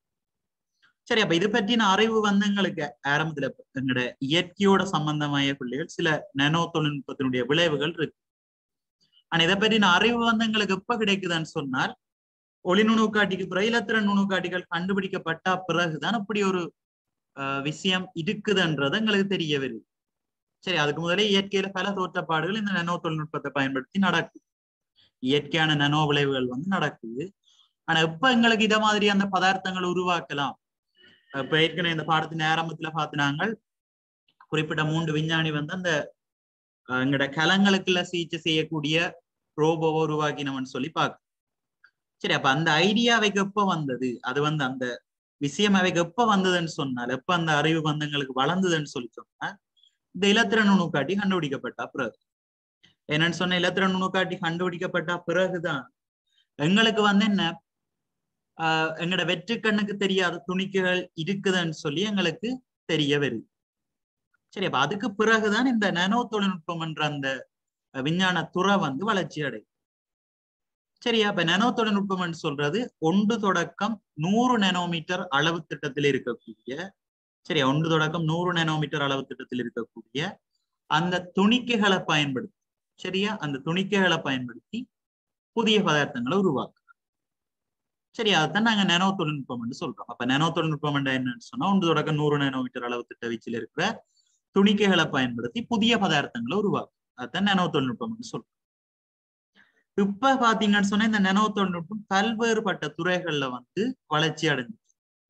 சரி. அப்ப இது பற்றின அறிவு வந்து எங்களுக்கு ஆரம்பத்துல எங்களோட இயற்கையோட சம்பந்தമായ பிள்ளைகள் சில நானோ தொழில்நுட்பத்தினுடைய விளைவுகள் இருக்கு. ஆனா இதை பற்றின அறிவு வந்து எங்களுக்கு எப்ப கிடைக்குதுன்னு சொன்னால், ஒளி நுணுக்காட்டிக்கு பிறகு இலத்திரன் நுணுக்காட்டிகள் கண்டுபிடிக்கப்பட்ட பிறகுதான் அப்படி ஒரு அஹ் விஷயம் இருக்குதுன்றது எங்களுக்கு தெரிய வருது, சரி. அதுக்கு முதலே இயற்கையில பல தோற்றப்பாடுகள் இந்த நானோ தொழில்நுட்பத்தை பயன்படுத்தி நடக்குது, இயற்கையான நானோ விளைவுகள் வந்து நடக்குது. ஆனா எப்ப எங்களுக்கு இதை மாதிரி அந்த பதார்த்தங்களை உருவாக்கலாம், இப்ப ஏற்கனவே இந்த பாடத்தின் ஆரம்பத்துல பார்த்தினாங்க, குறிப்பிட்ட மூன்று விஞ்ஞானி வந்து அந்த எங்களோட கலங்களுக்குள்ள சிகிச்சை செய்யக்கூடிய ரோபோவை உருவாக்கினவன்னு சொல்லி பார்க்க, சரி. அப்ப அந்த ஐடியா அவைக்கு எப்ப வந்தது, அது வந்து அந்த விஷயம் அவைக்கு எப்ப வந்ததுன்னு சொன்னால், எப்ப அந்த அறிவு வந்து எங்களுக்கு வளர்ந்ததுன்னு சொல்லி சொன்னா, இந்த இலத்திரன் நுணுக்காட்டி கண்டுபிடிக்கப்பட்ட பிறகு. என்னன்னு சொன்ன, இலத்திரன் நுணுக்காட்டி கண்டுபிடிக்கப்பட்ட பிறகுதான் எங்களுக்கு வந்து என்ன, ஆஹ் எங்களோட வெற்று கண்ணுக்கு தெரியாத துணிக்கைகள் இருக்குதுன்னு சொல்லி எங்களுக்கு தெரிய வருது, சரி. அப்ப அதுக்கு பிறகுதான் இந்த நானோ தொழில்நுட்பம் என்ற அந்த விஞ்ஞான துறை வந்து வளர்ச்சி அடையும், சரியா. அப்ப நானோ தொழில்நுட்பம் சொல்றது ஒன்று தொடக்கம் நூறு நானோமீட்டர் அளவு திட்டத்தில் இருக்கக்கூடிய, சரியா, ஒன்று தொடக்கம் நூறு நானோமீட்டர் அளவு திட்டத்தில் இருக்கக்கூடிய அந்த துணிக்கைகளை பயன்படுத்தி, சரியா, அந்த துணிக்கைகளை பயன்படுத்தி புதிய பதார்த்தங்களை உருவாக்குறோம், சரி. அதைத்தான் நாங்க நானோ தொழில்நுட்பம் சொல்றோம். அப்ப நானோ தொழில்நுட்பம் என்னன்னு சொன்னா, ஒன்று தொடக்கம் நூறு நானோமீட்டர் அளவு திட்ட வீச்சில் இருக்கிற துணிக்கைகளை பயன்படுத்தி புதிய பதார்த்தங்களை உருவாக்கும், அதுதான் நானோ தொழில்நுட்பம் சொல்றோம். இப்ப பாத்தீங்கன்னு சொன்னா, இந்த நானோ தொழில்நுட்பம் பல்வேறுபட்ட துறைகள்ல வந்து வளர்ச்சி அடைஞ்சிச்சு,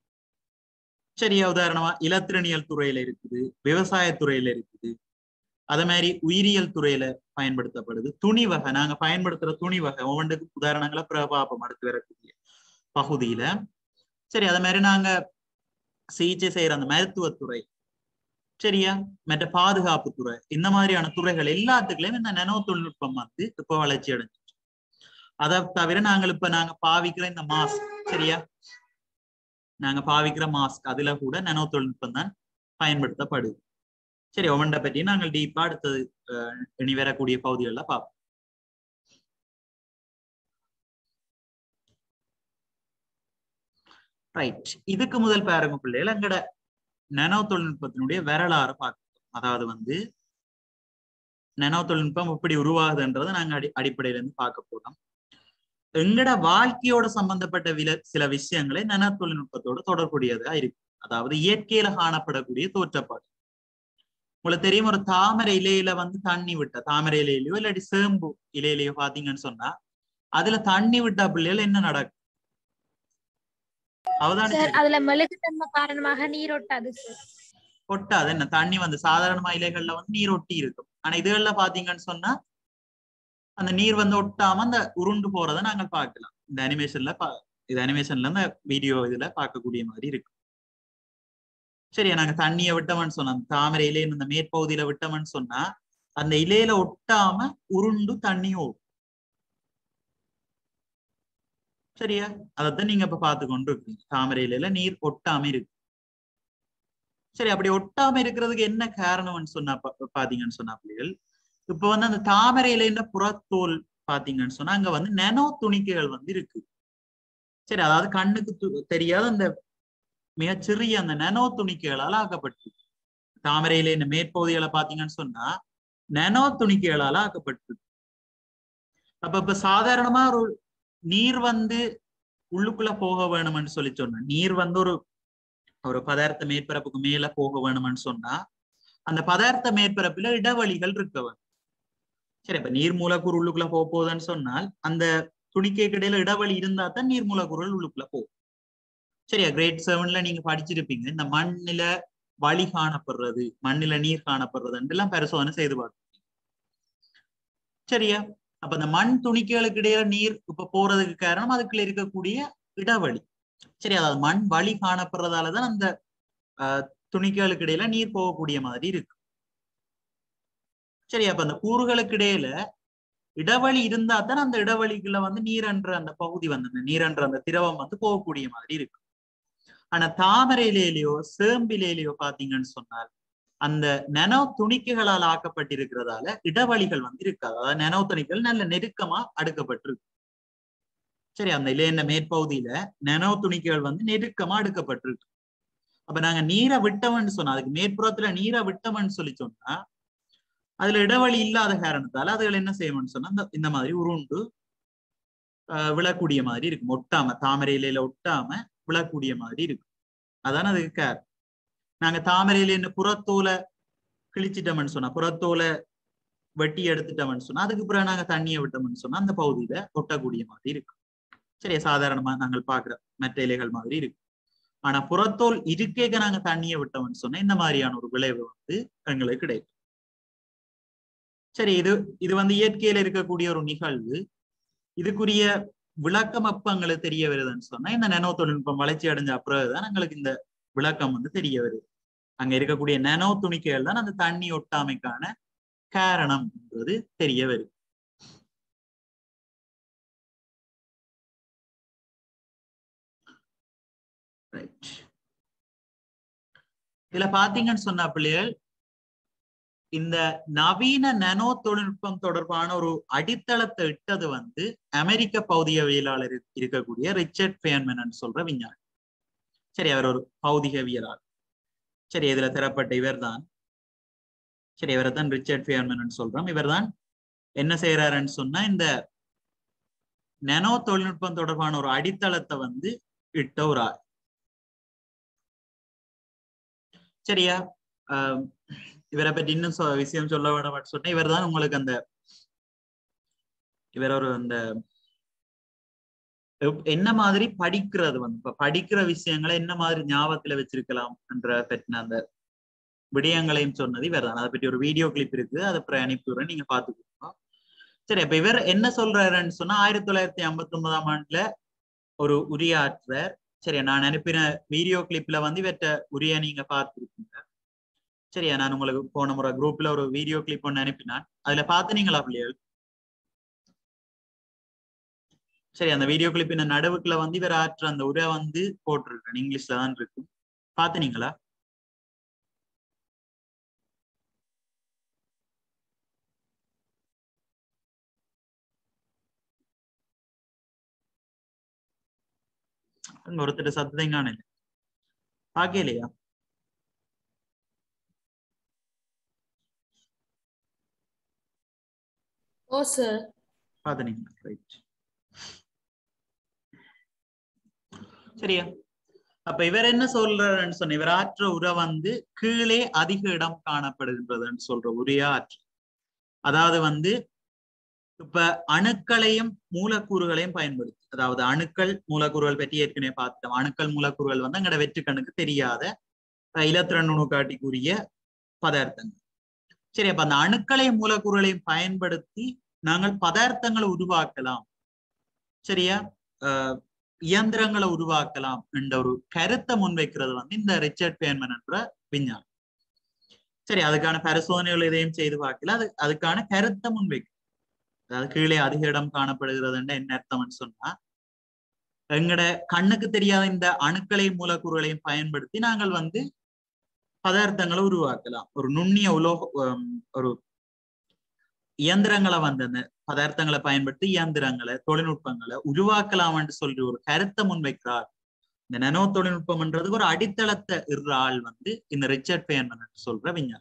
சரியா. உதாரணமா இலத்திரனியல் துறையில இருக்குது, விவசாய துறையில இருக்குது, அதே மாதிரி உயிரியல் துறையில பயன்படுத்தப்படுது, துணி வகை நாங்க பயன்படுத்துற துணி வகை ஒவ்வொன்றுக்கு உதாரணங்களை பிரபாபம் அடுத்து வரக்கூடிய பகுதியில, சரி. அதே மாதிரி நாங்க சிகிச்சை செய்யற அந்த மருத்துவத்துறை, சரியா, மற்ற பாதுகாப்பு துறை, இந்த மாதிரியான துறைகள் எல்லாத்துக்குள்ளயும் இந்த நானோ தொழில்நுட்பம் வந்து இப்ப வளர்ச்சி அடைஞ்சிச்சு. அதை தவிர நாங்கள் இப்ப நாங்க பாவிக்கிற இந்த மாஸ்க், சரியா, நாங்க பாவிக்கிற மாஸ்க் அதுல கூட நானோ தொழில்நுட்பம் தான் பயன்படுத்தப்படுது, சரி. ஒவ்வொன்றை பற்றி நாங்கள் டீப்பா அடுத்தது இனி வரக்கூடிய பகுதிகளில் பார்ப்போம். ரைட். இதுக்கு முதல் பாருங்க பிள்ளைகள், எங்கட நானோ தொழில்நுட்பத்தினுடைய வரலாறு பார்க்கணும். அதாவது வந்து நானோ தொழில்நுட்பம் எப்படி உருவாகுதுன்றதை நாங்க அடி அடிப்படையில இருந்து பார்க்க போறோம். எங்கட வாழ்க்கையோட சம்பந்தப்பட்ட வில சில விஷயங்களே நானோ தொழில்நுட்பத்தோட தொடர்புடையதா இருக்கு. அதாவது இயற்கையில காணப்படக்கூடிய தோற்றப்பாடு. உங்களுக்கு தெரியும், ஒரு தாமரை இலையில வந்து தண்ணி விட்ட தாமரை இலையிலயோ இல்லாட்டி சேம்பு இலையிலயோ பாத்தீங்கன்னு சொன்னா, அதுல தண்ணி விட்டா பிள்ளைகள் என்ன நடக்கும்? அதுல மெழுகுத்தன்மை காரணமாக நீர் ஒட்டாது, ஒட்டாது. என்ன, தண்ணி வந்து சாதாரணமா இலைகள்ல வந்து நீர் ஒட்டி இருக்கும். ஆனா இதுகள்ல பாத்தீங்கன்னு சொன்னா அந்த நீர் வந்து ஒட்டாம அந்த உருண்டு போறதை நாங்க பார்க்கலாம். இந்த அனிமேஷன்ல பா இது அனிமேஷன்ல இந்த வீடியோ இதுல பார்க்கக்கூடிய மாதிரி இருக்கு, சரியா. நாங்க தண்ணியை விட்டோம்னு சொன்னா, தாமரை இலையில இந்த மேற்பகுதியில விட்டோம்னு சொன்னா அந்த இலையில ஒட்டாம உருண்டு தண்ணி ஓடும், சரியா. அதைத்தான் நீங்க இப்ப பார்த்து கொண்டு இருக்கீங்க. தாமரை இலையில நீர் ஒட்டாம இருக்கு, சரி. அப்படி ஒட்டாம இருக்கிறதுக்கு என்ன காரணம்னு சொன்னா பாத்தீங்கன்னு சொன்னா பிள்ளைகள், இப்ப வந்து அந்த தாமரை இலையில புறத்தோல் பாத்தீங்கன்னு சொன்னா அங்க வந்து நானோ துணிக்கைகள் வந்து இருக்கு, சரி. அதாவது கண்ணுக்கு தெரியாத அந்த மிகச்சிறிய அந்த நானோ துணிக்கைகளால் ஆக்கப்பட்டு, தாமரை இலையில மேற்பகுதிகளை பாத்தீங்கன்னு சொன்னா நானோ துணிக்கைகளால் ஆக்கப்பட்டு. அப்ப இப்ப சாதாரணமா ஒரு நீர் வந்து உள்ளுக்குள்ள போக வேணும்னு சொல்லி சொன்ன, நீர் வந்து ஒரு ஒரு பதார்த்த மேற்பரப்புக்கு மேல போக வேணும்னு சொன்னா அந்த பதார்த்த மேற்பரப்புல இடவழிகள் இருக்க வேணும். சரி, இப்ப நீர் மூலக்கூறு உள்ளுக்குள்ள போக போகுதுன்னு சொன்னால் அந்த துணிக்கைக்கு இடையில இடவழி இருந்தா தான் நீர் மூலக்கூறுகள் உள்ளுக்குள்ள போகும். சரியா, கிரேட் செவன்ல நீங்க படிச்சிருப்பீங்க இந்த மண்ணில வழி காணப்படுறது, மண்ணில நீர் காணப்படுறது எல்லாம் பரிசோதனை செய்து பார்க்கணும். சரியா, அப்ப அந்த மண் துணிக்கைகளுக்கு இடையில நீர் இப்ப போறதுக்கு காரணம் அதுக்குள்ள இருக்கக்கூடிய இடவழி. சரி, அதாவது மண் வழி காணப்படுறதாலதான் அந்த அஹ் துணிக்கைகளுக்கு இடையில நீர் போகக்கூடிய மாதிரி இருக்கு. சரி, அப்ப அந்த கூறுகளுக்கு இடையில இடவழி இருந்தா தான் அந்த இடவழிக்குள்ள வந்து நீரன்ற அந்த பகுதி வந்து நீரன்ற அந்த திரவம் வந்து போகக்கூடிய மாதிரி இருக்கு. ஆனா தாமரையிலேயோ சேம்பிலேயோ பாத்தீங்கன்னு சொன்னால் அந்த நெனோ துணிக்கைகளால் ஆக்கப்பட்டிருக்கிறதால இடவழிகள் வந்து இருக்காது. அதாவது நெனோ துணிக்கைகள் நல்ல நெருக்கமா அடுக்கப்பட்டிருக்கு. சரி, அந்த இலையின மேற்பகுதியில நெனோ துணிக்கைகள் வந்து நெருக்கமா அடுக்கப்பட்டிருக்கு. அப்ப நாங்க நீரை விட்டவன்னு சொன்னா அதுக்கு மேற்புறத்துல நீரை விட்டவன்னு சொல்லி சொன்னா அதுல இடவழி இல்லாத காரணத்தால அதுகள் என்ன செய்யணும்னு சொன்னா இந்த இந்த மாதிரி உருண்டு அஹ் விழக்கூடிய மாதிரி இருக்கும். ஒட்டாம தாமரை இலையில ஒட்டாம விழக்கூடிய மாதிரி இருக்கும். அதான அதுக்கு கேர். நாங்க தாமரை இலையில புறத்தோலை கிழிச்சிட்டோம்னு சொன்னா புறத்தோலை வெட்டி எடுத்துட்டோம்னு சொன்னா அதுக்கு பிறகு நாங்க தண்ணியை விட்டோம்னு சொன்னா அந்த பகுதியில ஒட்டக்கூடிய மாதிரி இருக்கும். சரியா, சாதாரணமா நாங்கள் பாக்குற மற்ற இலைகள் மாதிரி இருக்கு. ஆனா புறத்தோல் இருக்கேக்க நாங்க தண்ணியை விட்டோம்னு சொன்னா இந்த மாதிரியான ஒரு விளைவு வந்து எங்களுக்கு கிடைக்கும். சரி, இது இது வந்து இயற்கையில இருக்கக்கூடிய ஒரு நிகழ்வு. இதுக்குரிய விளக்கம் அப்ப எங்களுக்கு தெரிய வருதுன்னு சொன்னா இந்த நானோ தொழில்நுட்பம் வளர்ச்சி அடைஞ்ச அப்புறம்தான் எங்களுக்கு இந்த விளக்கம் வந்து தெரிய வருது. அங்க இருக்கக்கூடிய நானோ துணிக்கைகள் தான் அந்த தண்ணி ஒட்டாமைக்கான காரணம் என்பது தெரிய வருது. இதுல பாத்தீங்கன்னு சொன்னா பிள்ளைகள் இந்த நவீன நானோ தொழில்நுட்பம் தொடர்பான ஒரு அடித்தளத்தை இட்டது வந்து அமெரிக்க பௌதிகவியலாளர் இருக்கக்கூடிய ரிச்சர்ட் ஃபேன்மேன் சொல்ற விஞ்ஞானி. சரி, அவர் ஒரு பௌதிகவியலாளர். சரி, இதுல தரப்பட்ட இவர் தான் சரி இவரை தான் ரிச்சர்ட் ஃபேன்மேன் சொல்றோம். இவர் தான் என்ன செய்யறாருன்னு சொன்னா இந்த நானோ தொழில்நுட்பம் தொடர்பான ஒரு அடித்தளத்தை வந்து இட்ட ஒரு ஆள். சரியா, ஆஹ் இவரை பற்றி இன்னும் விஷயம் சொல்ல வேண்டாம் சொன்னா இவர் தான் உங்களுக்கு அந்த இவர் ஒரு அந்த என்ன மாதிரி படிக்கிறது வந்து இப்ப படிக்கிற விஷயங்களை என்ன மாதிரி ஞாபகத்துல வச்சிருக்கலாம் என்ற பற்றின அந்த விடயங்களையும் சொன்னது இவர் தான். அதை பற்றி ஒரு வீடியோ கிளிப் இருக்கு, அதை அப்புறம் அனுப்பிடுறேன், நீங்க பாத்துக்கோங்க. சரி, அப்ப இவர் என்ன சொல்றாருன்னு சொன்னா ஆயிரத்தி தொள்ளாயிரத்தி ஐம்பத்தி ஒன்பதாம் ஆண்டுல ஒரு உரையாற்றார். சரியா, நான் அனுப்பின வீடியோ கிளிப்ல வந்து இவற்ற உரைய நீங்க பார்த்துருக்கீங்க. சரியா, நான் உங்களுக்கு போன முறை குரூப்ல ஒரு வீடியோ கிளிப் ஒன்று அனுப்பினான், அதுல பாத்துனீங்களா பிள்ளைகள்? சரி, அந்த வீடியோ கிளிப் இந்த நடுவுக்குள்ள வந்து இவர் ஆற்ற அந்த உரை வந்து போட்டிருக்கேன், இங்கிலீஷ்ல தான் இருக்கு. பாத்துனீங்களா? அங்க ஒருத்தர் சத்தத்தையும் காணல, பாக்கலையா? ஓ சார், பாத்துனீங்களா? ரைட். சரியா, அப்ப இவர் என்ன சொல்றாருன்னு சொன்ன இவர் ஆற்ற உரை வந்து கீழே அதிக இடம் காணப்படுகின்றதுன்னு சொல்ற உரையா ஆற்று. அதாவது வந்து இப்ப அணுக்களையும் மூலக்கூறுகளையும் பயன்படுத்தி, அதாவது அணுக்கள் மூலக்கூறுகள் பற்றி ஏற்கனவே பார்த்தோம். அணுக்கள் மூலக்கூறுகள் வந்து எங்கட வெற்று கண்ணுக்கு தெரியாத இலத்திரன் நுணுக்காட்டிக்குரிய பதார்த்தங்கள். சரி, அப்ப அந்த அணுக்களையும் மூலக்கூறுகளையும் பயன்படுத்தி நாங்கள் பதார்த்தங்களை உருவாக்கலாம். சரியா, அஹ் இயந்திரங்களை உருவாக்கலாம் என்ற ஒரு கருத்தை முன்வைக்கிறது வந்து இந்த ரிச்சர்ட் ஃபேன்மேன் என்ற விஞ்ஞானி. சரி, அதுக்கான பரிசோதனைகள் இதையும் செய்து பார்க்கல, அது அதுக்கான கருத்தை முன்வைக்கும். அதாவது கீழே அதிக இடம் காணப்படுகிறதுன்ற என்ன அர்த்தம்னு சொன்னா எங்கட கண்ணுக்கு தெரியாத இந்த அணுக்களையும் மூலக்கூறுகளையும் பயன்படுத்தி நாங்கள் வந்து பதார்த்தங்களை உருவாக்கலாம். ஒரு நுண்ணிய உலோக ஒரு இயந்திரங்களை வந்து அந்த பதார்த்தங்களை பயன்படுத்தி இயந்திரங்களை தொழில்நுட்பங்களை உருவாக்கலாம்னு சொல்லி ஒரு கருத்தை முன்வைக்கிறார். இந்த நானோ தொழில்நுட்பம்ன்றதுக்கு ஒரு அடித்தளத்தை இடுற ஆள் வந்து இந்த ரிச்சர்ட் ஃபேன்மேன் சொல்ற விஞ்ஞானி.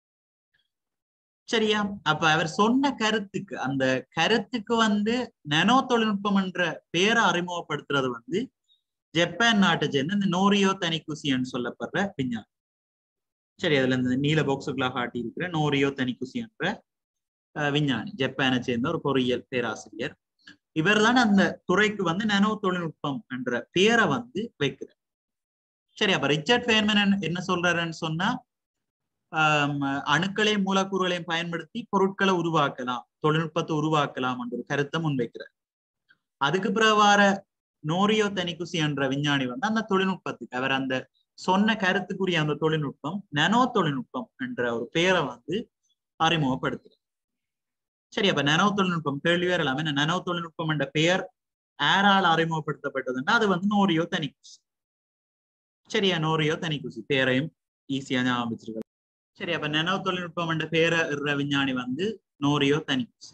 சரியா, அப்ப அவர் சொன்ன கருத்துக்கு அந்த கருத்துக்கு வந்து நானோ தொழில்நுட்பம் என்ற பெயரை அறிமுகப்படுத்துறது வந்து ஜப்பான் நாட்டை சேர்ந்த இந்த நோரியோ தனிக்குசின்னு சொல்லப்படுற விஞ்ஞானி. சரி, அதுல இந்த நீல பாக்ஸுக்குள்ள காட்டி இருக்கிற நோரியோ தனிக்குசி என்ற விஞ்ஞானி, ஜப்பானை சேர்ந்த ஒரு பொறியியல் பேராசிரியர். இவர் தான் அந்த துறைக்கு வந்து நானோ தொழில்நுட்பம் என்ற பெயரை வந்து வைக்கிறார். சரி, அப்ப ரிச்சர்ட் ஃபேன்மேன் என்ன சொல்றாருன்னு சொன்னா, ஆஹ் அணுக்களையும் மூலக்கூறுகளையும் பயன்படுத்தி பொருட்களை உருவாக்கலாம், தொழில்நுட்பத்தை உருவாக்கலாம் என்ற ஒரு கருத்தை முன்வைக்கிறார். அதுக்கு பிறவார நோரியோ தனிக்குசி என்ற விஞ்ஞானி வந்து அந்த தொழில்நுட்பத்துக்கு அவர் அந்த சொன்ன கருத்துக்குரிய அந்த தொழில்நுட்பம் நானோ தொழில்நுட்பம் என்ற ஒரு பெயரை வந்து அறிமுகப்படுத்துறார். சரி, அப்ப நானோ தொழில்நுட்பம் கேள்வி வரலாமே, நானோ தொழில்நுட்பம் என்ற பெயர் யாரால் அறிமுகப்படுத்தப்பட்டதுன்னா அது வந்து நோரியோ தனிக்குசி. சரியா, நோரியோ தனிக்குசி பெயரையும் ஈஸியா ஞாபகம் வச்சிருக்க. சரி, அப்ப நானோ தொழில்நுட்பம் என்ற பெயரை இடுற விஞ்ஞானி வந்து நோரியோ தனிக்குசி.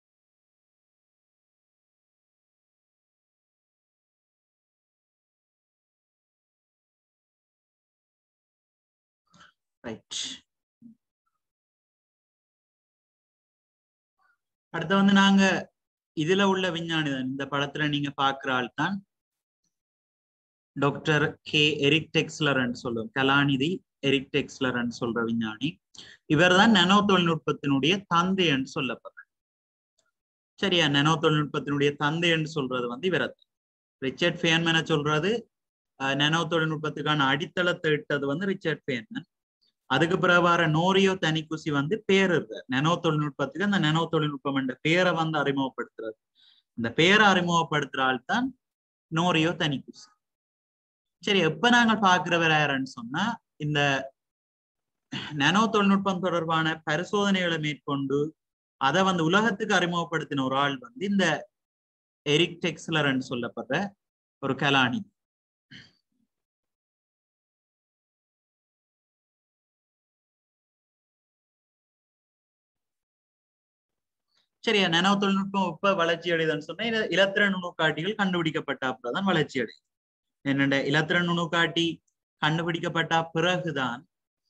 ரைட். அடுத்து வந்து நாங்க இதுல உள்ள விஞ்ஞானி தான், இந்த படத்துல நீங்க பாக்குற ஆள் தான் டாக்டர் கே எரிக் டெக்ஸ்லர் சொல்லுவோம், கலாநிதி எரிக் டெக்ஸ்லர் சொல்ற விஞ்ஞானி. இவர் தான் நானோ தொழில்நுட்பத்தினுடைய தந்தை என்று சொல்லப்படுற. சரியா, நானோ தொழில்நுட்பத்தினுடைய தந்தை என்று சொல்றது வந்து இவர். ரிச்சர்ட் ஃபேன்மேனை சொல்றது நானோ தொழில்நுட்பத்துக்கான அடித்தளத்தை இட்டது வந்து ரிச்சர்ட் ஃபேன்மேன். அதுக்கு பிறகு நோரியோ தனிக்குசி வந்து பேர் இருக்கார் நானோ தொழில்நுட்பத்துக்கு. அந்த நானோ தொழில்நுட்பம் என்ற பேரை வந்து அறிமுகப்படுத்துறது, இந்த பேரை அறிமுகப்படுத்துற ஆள் தான் நோரியோ தனிக்குசி. சரி, எப்ப நாங்கள் பாக்குறவர் யாருன்னு சொன்னா, இந்த நானோ தொழில்நுட்பம் தொடர்பான பரிசோதனைகளை மேற்கொண்டு அதை வந்து உலகத்துக்கு அறிமுகப்படுத்தின ஒரு ஆள் வந்து இந்த எரிக் டெக்ஸ்லர் சொல்லப்படுற ஒரு கலாநிதி. சரியா, நானோ தொழில்நுட்பம் எப்ப வளர்ச்சி அடையுதுன்னு சொன்னா இலத்திர நுணுக்காட்டிகள் கண்டுபிடிக்கப்பட்ட அப்புறம்தான் வளர்ச்சி அடையுது. என்னென்ன இலத்திர நுணுக்காட்டி கண்டுபிடிக்கப்பட்ட பிறகுதான்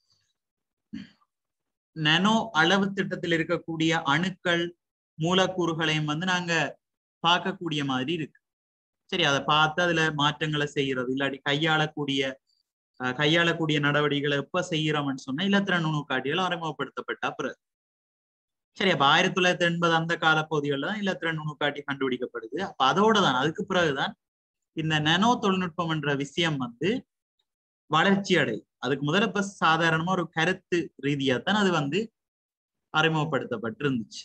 நானோ அளவு திட்டத்தில் இருக்கக்கூடிய அணுக்கள் மூலக்கூறுகளையும் வந்து நாங்க பார்க்கக்கூடிய மாதிரி இருக்கு. சரி, அதை பார்த்து அதுல மாற்றங்களை செய்யறது, இல்லாட்டி கையாளக்கூடிய கையாளக்கூடிய நடவடிக்கைகளை எப்ப செய்யறோம்னு சொன்னா இலத்திர நுணுக்காட்டிகள் அறிமுகப்படுத்தப்பட்ட பிறகு. சரி, அப்ப ஆயிரத்தி தொள்ளாயிரத்தி எண்பது அந்த காலப்பகுதிகளில் தான் இலத்திர நுணுக்காட்டி கண்டுபிடிக்கப்படுது. அப்ப அதோட தான் அதுக்கு பிறகுதான் இந்த நானோ தொழில்நுட்பம் என்ற விஷயம் வந்து வளர்ச்சி அடையுது. அதுக்கு முதல்ல இப்ப சாதாரணமா ஒரு கருத்து ரீதியா தான் அது வந்து அறிமுகப்படுத்தப்பட்டு இருந்துச்சு.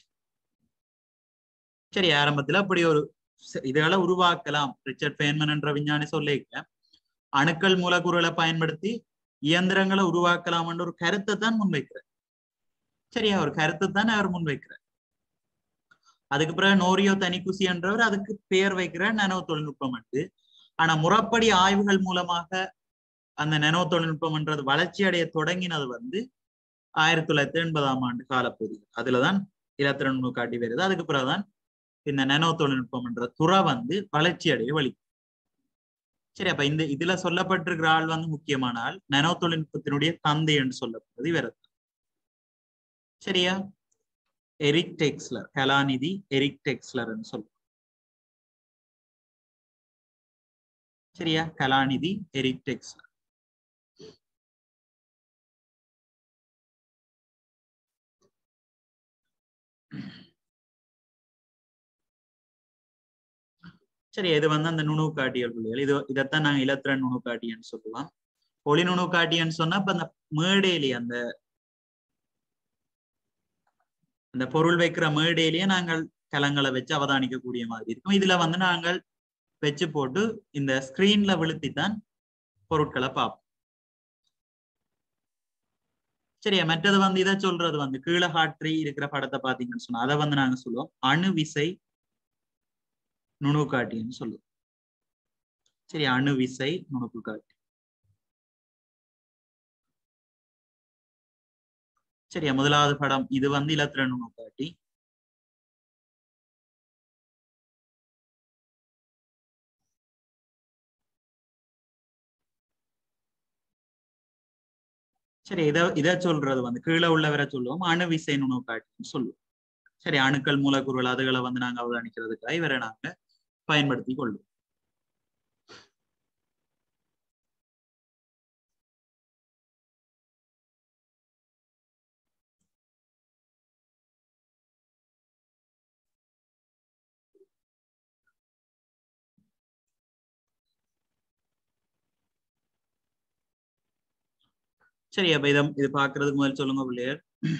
சரி, ஆரம்பத்துல அப்படி ஒரு இதுகளை உருவாக்கலாம் ரிச்சர்ட் ஃபேன்மேன் என்ற விஞ்ஞானி சொல்லிக்க அணுக்கள் மூலக்கூறுகளை பயன்படுத்தி இயந்திரங்களை உருவாக்கலாம் என்ற ஒரு கருத்தை தான் முன்வைக்கிறார். சரியா, ஒரு கருத்தை தான் அவர் முன்வைக்கிறார். அதுக்கு பிறகு நோரியோ தனிக்குசி என்றவர் அதுக்கு பெயர் வைக்கிறார் நானோ தொழில்நுட்பம் என்று. ஆனா முறைப்படி ஆய்வுகள் மூலமாக அந்த நானோ தொழில்நுட்பம் என்றது வளர்ச்சி அடைய தொடங்கினது வந்து ஆயிரத்தி தொள்ளாயிரத்தி எண்பதாம் ஆண்டு காலப்பகுதி. அதுலதான் இலத்திர நுணுக்காட்டி வருது. அதுக்கு பிறகுதான் இந்த நானோ தொழில்நுட்பம் என்ற துறை வந்து வளர்ச்சி அடைய வழி. சரி, அப்ப இந்த இதுல சொல்லப்பட்டிருக்கிற ஆள் வந்து முக்கியமான ஆள், நானோ தொழில்நுட்பத்தினுடைய தந்தை என்று சொல்லப்படுறது இவர். சரியா, எரிக் டெக்ஸ்லர், கலாநிதி எரிக் டெக்ஸ்லர் சொல்லுவோம். சரியா, கலாநிதி எரிக் டெக்ஸ்லர். சரி, இது வந்து அந்த நுணுக்காட்டியல் புள்ளிகள். இது இதைத்தான் நாங்க இலத்திர நுணுக்காட்டின்னு சொல்லுவோம். ஒளி நுணுக்காட்டின்னு சொன்னா இப்ப அந்த மேடையிலேயே அந்த அந்த பொருள் வைக்கிற மேடையிலேயே நாங்கள் கலங்களை வச்சு அவதானிக்கக்கூடிய மாதிரி இருக்கும். இதுல வந்து நாங்கள் வச்சு போட்டு இந்த ஸ்கிரீன்ல விழுத்தித்தான் பொருட்களை பார்ப்போம். சரியா, மற்றது வந்து இதை சொல்றது வந்து கீழே காற்றி இருக்கிற படத்தை பார்த்தீங்கன்னு சொன்னா அதை வந்து நாங்க சொல்லுவோம் அணு விசை நுணுக்காட்டின்னு சொல்லுவோம். சரி, அணு விசை நுணுக்கு காட்டி. சரியா, முதலாவது படம் இது வந்து இலத்திர நுணுக்காட்டி. சரி, இதை இதை சொல்றது வந்து கீழே உள்ளவரை சொல்லுவோம் அணு விசை நுணுக்காட்டின்னு சொல்லுவோம். சரி, அணுக்கள் மூலக்கூறுகள் அதுகளை வந்து நாங்க அவதானிக்கிறதுக்காக இவரை நாங்க பயன்படுத்தி கொள்வோம். சரி அப்ப இதை இது பாக்குறதுக்கு முதல் சொல்லுங்க பிள்ளையர்.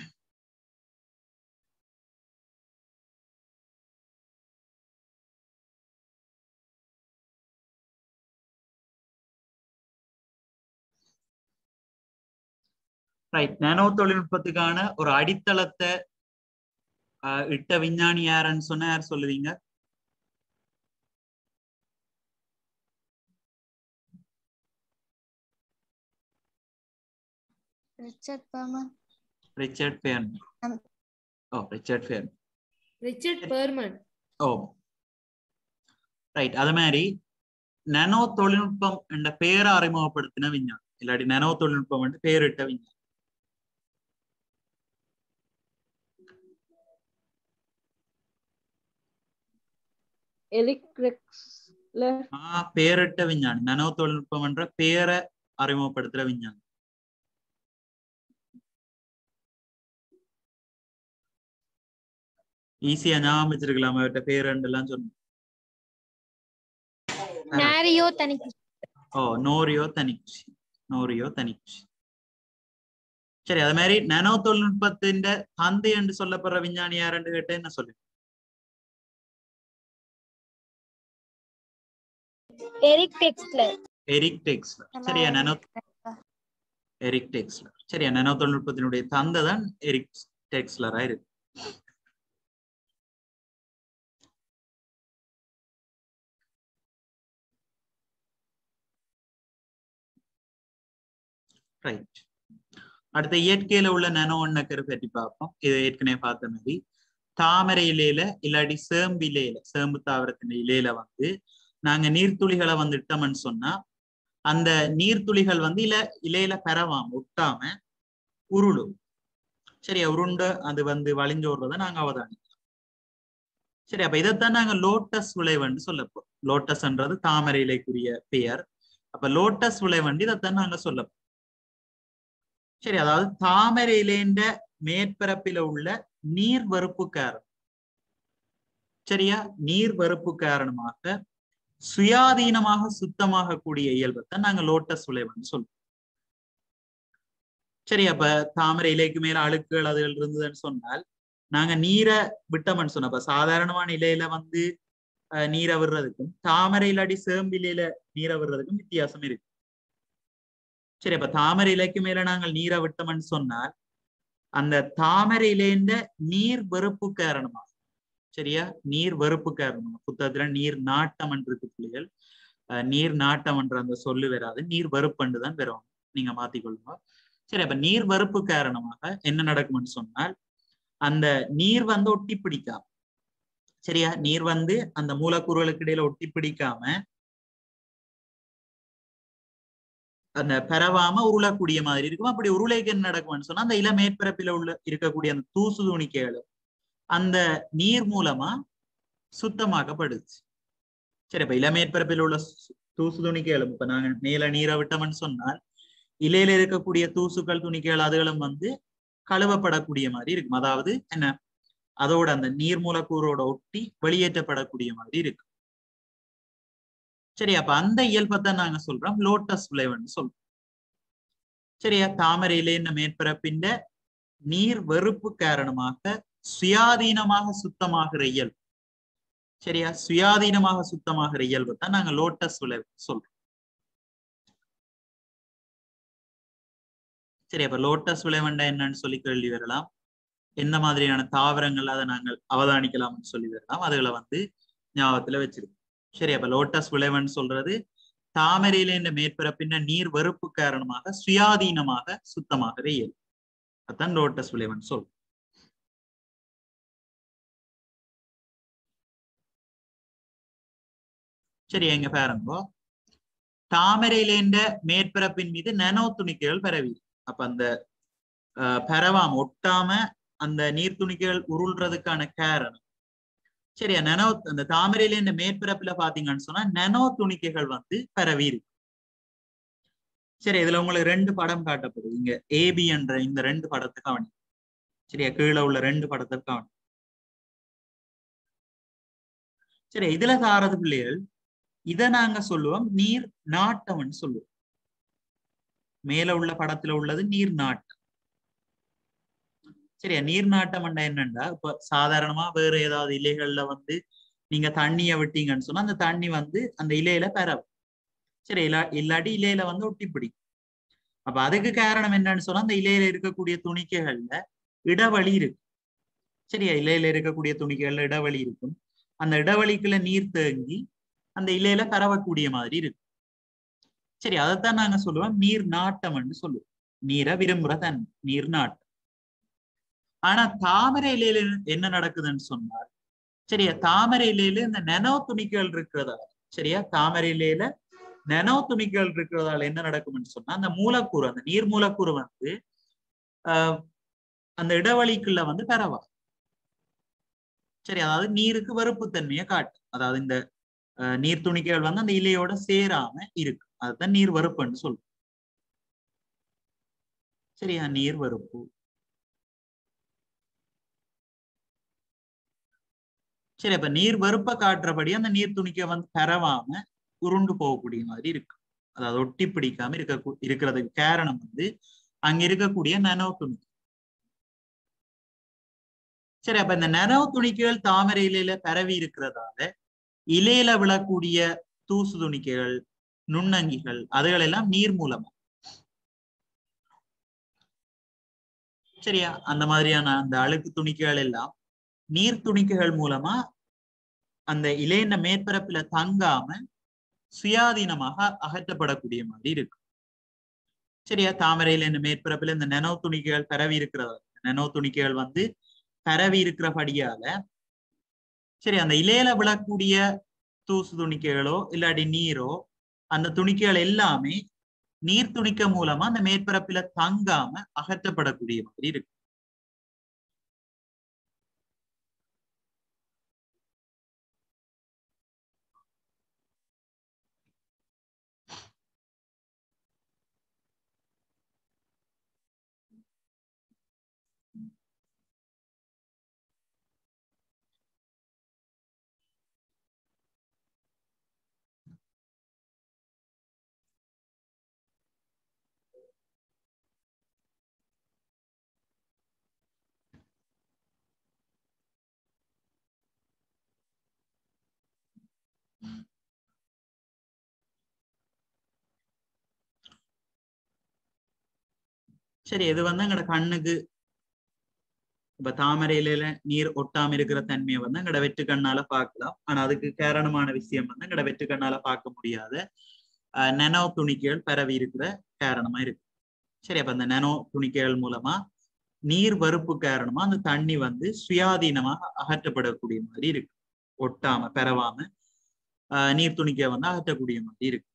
ரைட், நானோ தொழில்நுட்பத்துக்கான ஒரு அடித்தளத்தை இட்ட விஞ்ஞானி யாருன்னு சொன்ன யார் சொல்லுவீங்க? Richard Berman. Richard Berman. Oh Richard Berman. Richard Berman. Oh right. அது மாதிரி நானோ தொழில்நுட்பம் என்ற பெயரை அறிமுகப்படுத்தின விஞ்ஞானி, இல்லாட்டி நானோ தொழில்நுட்பம் என்று பெயரிட்ட விஞ்ஞானி. எரிக் ரெக்ஸ்லர். ஆஹ் பெயரிட்ட விஞ்ஞானி, நானோ தொழில்நுட்பம் என்ற பெயரை அறிமுகப்படுத்துற விஞ்ஞானி. ஈஸியா ஞாபகம் வச்சிருக்கலாம் அவர்கிட்ட பேர் எல்லாம் சொன்ன. நாரியோ தனிக்குச்சி. ஓ நோரியோ தனிக்குச்சி. நோரியோ தனிக்குச்சி. சரி, அது மாதிரி நானோ தொழில்நுட்பத்தின் தந்தை என்று சொல்லப்படுற விஞ்ஞானி யாருன்னு கேட்ட என்ன சொல்லு? Eric Drexler. Eric Drexler. சரியா, நானோ எரிக் டெக்ஸ்லர். சரியா, நானோ தொழில்நுட்பத்தினுடைய தந்தை தான் எரிக் டெக்ஸ்லரா இருக்கு. ரைட். அடுத்த இயற்கையில உள்ள நானோ ஒன்னக்கரு பற்றி பார்ப்போம். இதை ஏற்கனவே பார்த்த மாதிரி தாமரை இலையில இல்லாட்டி சேம்பு இலையில, சேம்பு தாவரத்தின் இலையில வந்து நாங்க நீர்த்துளிகளை வந்து இட்டோம்னு சொன்னா அந்த நீர்த்துளிகள் வந்து இல இலையில பரவாம ஒட்டாம உருளும். சரியா, உருண்டு அது வந்து வழிஞ்சோடுறத நாங்க அவதானிக்கலாம். சரி, அப்ப இதைத்தான் நாங்க லோட்டஸ் விளைவண்டு சொல்லப்போம். லோட்டஸ்ன்றது தாமரை இலைக்குரிய பெயர். அப்ப லோட்டஸ் விளைவண்டு இதைத்தான் நாங்க சொல்லப்போம். சரி, அதாவது தாமரை இலைன்ற மேற்பரப்பில உள்ள நீர் வெறுப்பு காரணம். சரியா, நீர் வெறுப்பு காரணமாக சுயாதீனமாக சுத்தமாக கூடிய இயல்பத்தை நாங்க லோட்டஸ் விளைவுன்னு சொல்லுவோம். சரி, அப்ப தாமரை இலைக்கு மேல அழுக்குகள் அதுகள் இருந்ததுன்னு சொன்னால் நாங்க நீரை விட்டோம்னு சொன்ன, அப்ப சாதாரணமான இலையில வந்து அஹ் நீரை விடுறதுக்கும் தாமரை இல்லாடி சேம்பு இலையில நீரை விடுறதுக்கும் வித்தியாசம் இருக்கு. சரி, அப்ப தாமரை இலைக்கு மேல நாங்கள் நீரை விட்டோம்னு சொன்னால் அந்த தாமரை இலைன்ற நீர் வெறுப்பு காரணமாக, சரியா, நீர் வெறுப்பு காரணமாக, புத்தகத்துல நீர் நாட்டம் இருக்கு பிள்ளைகள், நீர் நாட்டம் என்ற அந்த சொல்லு வராது, நீர் வெறுப்பண்டு தான் வரும், நீங்க மாத்திக்கொள்ளுங்க. சரி, அப்ப நீர் வெறுப்பு காரணமாக என்ன நடக்கும்னு சொன்னால் அந்த நீர் வந்து ஒட்டி பிடிக்காம, சரியா, நீர் வந்து அந்த மூலக்கூறுகளுக்கு இடையில ஒட்டி பிடிக்காம அந்த பரவாம உருளக்கூடிய மாதிரி இருக்கும். அப்படி உருளைக்கு என்ன நடக்கும்னு சொன்னா அந்த இள மேற்பரப்பில உள்ள இருக்கக்கூடிய அந்த தூசு துணிக்கைகள் அந்த நீர் மூலமா சுத்தமாக்கப்படுச்சு. சரி, இப்ப இளமேற்பரப்பில் உள்ள தூசு துணிக்கைகளும் இப்ப நாங்க மேல நீரை விட்டோம்னு சொன்னால் இலையில இருக்கக்கூடிய தூசுக்கள் துணிக்கைகள் அதுகளும் வந்து கழுவப்படக்கூடிய மாதிரி இருக்கும். அதாவது என்ன, அதோட அந்த நீர் மூலக்கூறோட ஒட்டி வெளியேற்றப்படக்கூடிய மாதிரி இருக்கு. சரி, அப்ப அந்த இயல்பத்தை நாங்க சொல்றோம் லோட்டஸ் விளைவுன்னு சொல்றோம். சரியா, தாமரை இலையின் மேற்பரப்பின் நீர் வெறுப்பு காரணமாக சுயாதீனமாக சுத்தமாகிற இயல்பு. சரியா, சுயாதீனமாக சுத்தமாகிற இயல்பு தான் நாங்க லோட்டஸ் விளைவு சொல்றோம். சரி, அப்ப லோட்டஸ் விளைவண்டா என்னன்னு சொல்லி கேள்வி வரலாம். எந்த மாதிரியான தாவரங்கள் அதை நாங்கள் அவதானிக்கலாம்னு சொல்லி வரலாம். அதுகளை வந்து ஞாபகத்துல வச்சிருக்கோம். சரி, அப்ப லோட்டஸ் விளைவன்னு சொல்றது தாமரையில இந்த மேற்பரப்பின் நீர் வெறுப்பு காரணமாக சுயாதீனமாக சுத்தமாகிற இயல்பு, அதான் லோட்டஸ் விளைவன்னு சொல்றோம். சரி, எங்க பாருங்கோ, தாமரையிலேண்ட மேற்பரப்பின் மீது நானோ துணிக்கைகள் பரவி, அப்ப அந்த அஹ் பரவாம ஒட்டாம அந்த நீர் துணிக்கைகள் உருள்றதுக்கான காரணம், சரியா, நானோ அந்த தாமரையிலேண்ட மேற்பரப்புல பாத்தீங்கன்னு சொன்னா நானோ துணிக்கைகள் வந்து பரவி இருக்கு. சரி, இதுல உங்களுக்கு ரெண்டு படம் காட்டப்படுது. இங்க ஏபி என்ற இந்த ரெண்டு படத்தை கவனி. சரியா, கீழே உள்ள ரெண்டு படத்தை கவனி. சரி, இதுல தாரது பிள்ளைகள் இதை நாங்க சொல்லுவோம் நீர் நாட்டம்னு சொல்லுவோம். மேல உள்ள படத்துல உள்ளது நீர் நாட்டம். சரியா, நீர் நாட்டம் என்னன்னா இப்ப சாதாரணமா வேற ஏதாவது இலைகள்ல வந்து நீங்க தண்ணிய விட்டீங்கன்னு சொன்னா அந்த தண்ணி வந்து அந்த இலையில பரவும். சரி, இல்ல இல்லாட்டி இலையில வந்து ஒட்டி பிடிக்கும். அப்ப அதுக்கு காரணம் என்னன்னு சொன்னா அந்த இலையில இருக்கக்கூடிய துணிக்கைகள்ல இடவழி இருக்கு. சரியா, இலையில இருக்கக்கூடிய துணிக்கைகள்ல இடவழி இருக்கும். அந்த இடவழிக்குள்ள நீர் தேங்கி அந்த இலையில பரவக்கூடிய மாதிரி இருக்கு. சரி, அதைத்தான் நாங்க சொல்லுவோம் நீர் நாட்டம் என்று சொல்லுவோம். நீரை விரும்புற தன் நீர் நாட்டம். ஆனா தாமரை இலையில என்ன நடக்குதுன்னு சொன்னால், சரியா, தாமரை இலையில இந்த நெனோ துணிக்கைகள் இருக்கிறதால, சரியா, தாமரை இலையில நெனோ துணிக்கைகள் இருக்கிறதால என்ன நடக்கும்னு சொன்னா அந்த மூலக்கூறு, அந்த நீர் மூலக்கூறு வந்து ஆஹ் அந்த இடவழிக்குள்ள வந்து பரவா. சரி, அதாவது நீருக்கு வெறுப்புத்தன்மையை காட்டு. அதாவது இந்த நீர் துணிக்கைகள் வந்து அந்த இலையோட சேராம இருக்கு. அதுதான் நீர் வெறுப்புன்னு சொல்லுவோம். சரியா, நீர் வெறுப்பு. சரி, அப்ப நீர் வெறுப்பை காட்டுறபடி அந்த நீர் துணிக்கை வந்து பரவாம உருண்டு போகக்கூடிய மாதிரி இருக்கு. அதாவது ஒட்டி பிடிக்காம இருக்க இருக்கிறதுக்கு காரணம் வந்து அங்க இருக்கக்கூடிய நனோ துணி. சரி, அப்ப இந்த நனோ துணிக்கைகள் தாமரை இலையில பரவி இருக்கிறதால இலையில விழக்கூடிய தூசு துணிக்கைகள், நுண்ணங்கிகள், அதுகள் எல்லாம் நீர் மூலமா, சரியா, அந்த மாதிரியான அந்த அழுக்கு துணிக்கைகள் எல்லாம் நீர் துணிக்கைகள் மூலமா அந்த இலையின மேற்பரப்புல தங்காம சுயாதீனமாக அகற்றப்படக்கூடிய மாதிரி இருக்கு. சரியா, தாமரையில இந்த மேற்பரப்புல இந்த நெனோ துணிக்கைகள் பரவி இருக்கிறதா, நெனோ துணிக்கைகள் வந்து பரவி இருக்கிறபடியால சரி அந்த இலையில விழக்கூடிய தூசு துணிக்கைகளோ இல்லாட்டி நீரோ அந்த துணிக்கைகள் எல்லாமே நீர் துணிக்க மூலமா அந்த மேற்பரப்புல தங்காம அகற்றப்படக்கூடிய மாதிரி இருக்கு. சரி, இது வந்து எங்கட கண்ணுக்கு இப்ப தாமரை இலையில நீர் ஒட்டாம இருக்கிற தன்மையை வந்து எங்கட வெற்று கண்ணால பார்க்கலாம். ஆனா அதுக்கு காரணமான விஷயம் வந்து எங்கட வெற்று கண்ணால பார்க்க முடியாத அஹ் நெனோ துணிக்கைகள் பரவி இருக்கிற காரணமா இருக்கு. சரி, அப்ப அந்த நெனோ துணிக்கைகள் மூலமா நீர் வறுப்பு காரணமா அந்த தண்ணி வந்து சுயாதீனமாக அகற்றப்படக்கூடிய மாதிரி இருக்கு. ஒட்டாம பெறவாம ஆஹ் நீர் துணிக்கை வந்து அகற்றக்கூடிய மாதிரி இருக்கு.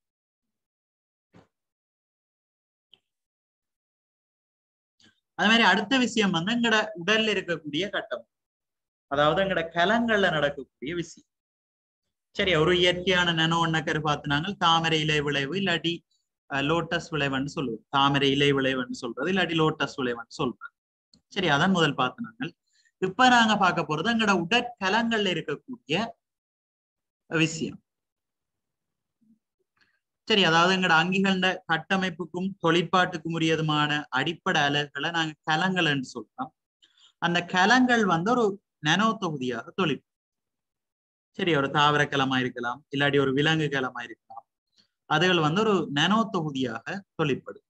அது மாதிரி அடுத்த விஷயம் வந்து எங்கட உடல்ல இருக்கக்கூடிய கட்டம், அதாவது எங்கட கலங்கள்ல நடக்கக்கூடிய விஷயம். சரி, ஒரு இயற்கையான நெனோ ஒன்னக்கரு பார்த்தினாங்க தாமரை இலை விளைவு இல்லாட்டி லோட்டஸ் விளைவுன்னு சொல்லுவோம். தாமரை இலை விளைவுன்னு சொல்றது இல்லாட்டி லோட்டஸ் விளைவுன்னு சொல்றது. சரி, அதான் முதல் பார்த்தினாங்க. இப்ப நாங்க பார்க்க போறது எங்கட உடற்கலங்கள்ல இருக்கக்கூடிய விஷயம். சரி, அதாவது எங்கட அங்கிகள கட்டமைப்புக்கும் தொழிற்பாட்டுக்கும் உரியதுமான அடிப்படை அலகுகளை நாங்க கலங்கள் என்று சொல்றோம். அந்த கலங்கள் வந்து ஒரு நனோ தொகுதியாக தொழில். சரி, ஒரு தாவர கலமா இருக்கலாம் இல்லாட்டி ஒரு விலங்கு கலமா இருக்கலாம். அதுகள் வந்து ஒரு நனோ தொகுதியாக தொழிற்படும்.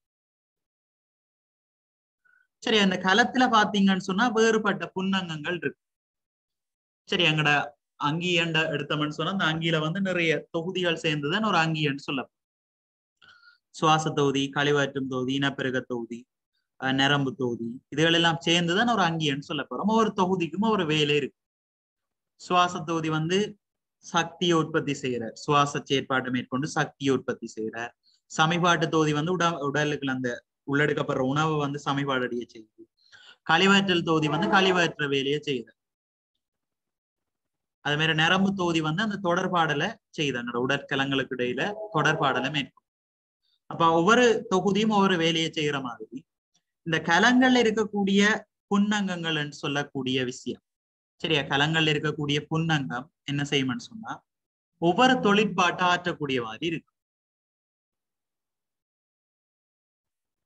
சரி, அந்த களத்துல பாத்தீங்கன்னு சொன்னா வேறுபட்ட புன்னங்கங்கள் இருக்கு. சரி, எங்கட அங்கி எண்ட எடுத்தோம்னு சொன்னா அந்த அங்கியில வந்து நிறைய தொகுதிகள் சேர்ந்துதான் ஒரு அங்கி என்று சொல்லப்படும். சுவாச தொகுதி, கழிவாற்றும் தொகுதி, இனப்பெருக தொகுதி, நரம்பு தொகுதி, இதுகள் எல்லாம் சேர்ந்துதான் ஒரு அங்கின்னு சொல்ல போறோம். ஒவ்வொரு தொகுதிக்கும் ஒரு வேலை இருக்கு. சுவாச தொகுதி வந்து சக்தியை உற்பத்தி செய்யற, சுவாச செயற்பாட்டை மேற்கொண்டு சக்தியை உற்பத்தி செய்யற. சமிபாட்டு தொகுதி வந்து உட உடலுக்கு அந்த உள்ளெடுக்கப்படுற உணவை வந்து சமிபாடு அடைய செய்யுது. கழிவாற்றல் தொகுதி வந்து கழிவாற்ற வேலையை செய்யுது. அது மாதிரி நரம்பு தொகுதி வந்து அந்த தொடர்பாடலை செய்யுது, உடற்கலங்களுக்கு இடையில தொடர்பாடலை மேற்கொண்டு. அப்ப ஒவ்வொரு தொகுதியும் ஒவ்வொரு வேலையை செய்யற மாதிரி இந்த கலங்கள்ல இருக்கக்கூடிய புன்னங்கங்கள் என்று சொல்லக்கூடிய விஷயம். சரியா, கலங்கள்ல இருக்கக்கூடிய புன்னங்கம் என்ன செய்யும்னு சொன்னா ஒவ்வொரு தொழிற்பாட்டை ஆற்றக்கூடிய மாதிரி இருக்கு.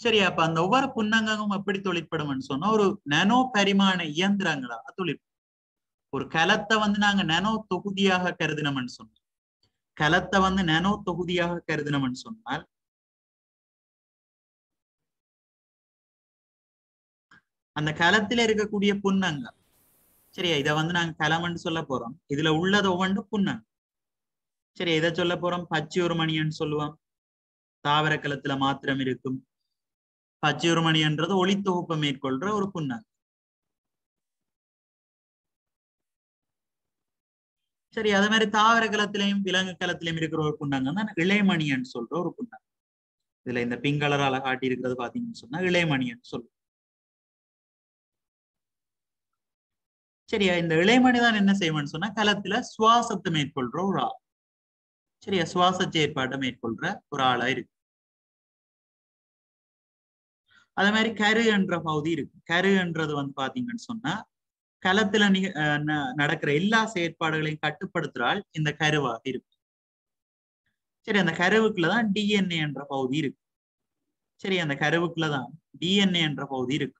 சரி, அப்ப அந்த ஒவ்வொரு புன்னங்கமும் எப்படி தொழிற்படும் சொன்னா ஒரு நானோ பரிமாண இயந்திரங்களாக தொழிற்படும். ஒரு கலத்தை வந்து நாங்க நானோ தொகுதியாக கருதினோம்னு சொன்னோம். கலத்தை வந்து நானோ தொகுதியாக கருதினோம்னு சொன்னால் அந்த கலத்துல இருக்கக்கூடிய புன்னங்கம், சரியா, இதை வந்து நாங்க கலம்னு சொல்ல போறோம். இதுல உள்ளது ஒவ்வொன்று புன்னங்கம். சரி, இதை சொல்ல போறோம் பச்சையூர் மணின்னு சொல்லுவோம். தாவர கலத்துல மாத்திரம் இருக்கும். பச்சையூர் மணின்றது ஒளி தொகுப்பை மேற்கொள்ற ஒரு புன்னங்கம். சரி, அதே மாதிரி தாவர கலத்திலையும் விலங்கு கலத்திலையும் இருக்கிற ஒரு புன்னங்கம் தான் இளைமணின்னு சொல்ற ஒரு புன்னங்கம். இதுல இந்த பிங்களரால காட்டி இருக்கிறது பாத்தீங்கன்னு சொன்னா இளைமணின்னு சொல்லுவோம். சரியா, இந்த இளைமணி தான் என்ன செய்வோம்னு சொன்னா கலத்துல சுவாசத்தை மேற்கொள்ற ஒரு ஆள். சரியா, சுவாச செயற்பாட்டை மேற்கொள்ற ஒரு ஆளா இருக்கு. அதே மாதிரி கரு என்ற பகுதி இருக்கு. கரு என்றது வந்து பாத்தீங்கன்னு சொன்னா களத்துல நிக நடக்கிற எல்லா செயற்பாடுகளையும் கட்டுப்படுத்துறால் இந்த கருவாக இருக்கு. சரி, அந்த கருவுக்குள்ளதான் டிஎன்ஏ என்ற பகுதி இருக்கு. சரி, அந்த கருவுக்குள்ளதான் டிஎன்ஏ என்ற பகுதி இருக்கு.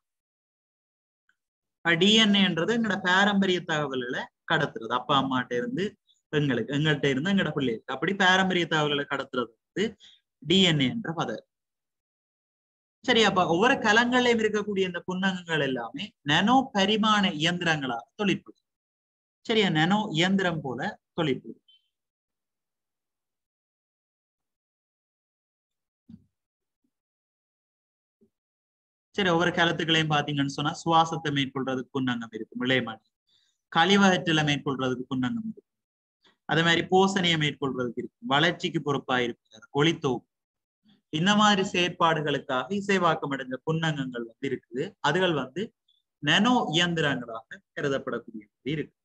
டிஎன்ஏன்றது எங்களோட பாரம்பரிய தகவல்களை கடத்துறது. அப்பா அம்மாட்ட இருந்து எங்களுக்கு, எங்கள்கிட்ட இருந்து எங்களோட பிள்ளைகளுக்கு, அப்படி பாரம்பரிய தகவல்களை கடத்துறது வந்து டிஎன்ஏ என்ற பதம். சரி, அப்ப ஒவ்வொரு கலங்களையும் இருக்கக்கூடிய இந்த புன்னகங்கள் எல்லாமே நானோ பரிமாண இயந்திரங்களாக தொழிற்படும். சரியா, நானோ இயந்திரம் போல தொழிற்படும். சரி, ஒவ்வொரு கலத்துக்களையும் பாத்தீங்கன்னு சொன்னா சுவாசத்தை மேற்கொள்றதுக்கு புன்னங்கம் இருக்கும் இளையமணி. கழிவகற்றில மேற்கொள்றதுக்கு புன்னங்கம் இருக்கும். அதே மாதிரி போசனையை மேற்கொள்றதுக்கு இருக்கும். வளர்ச்சிக்கு பொறுப்பா இருக்கிறார் ஒளித்தொகுப்பு. இந்த மாதிரி செயற்பாடுகளுக்காக இசைவாக்கம் அடைஞ்ச புன்னங்கங்கள் வந்து இருக்குது. அதுகள் வந்து நானோ இயந்திரங்களாக கருதப்படக்கூடிய இருக்கு.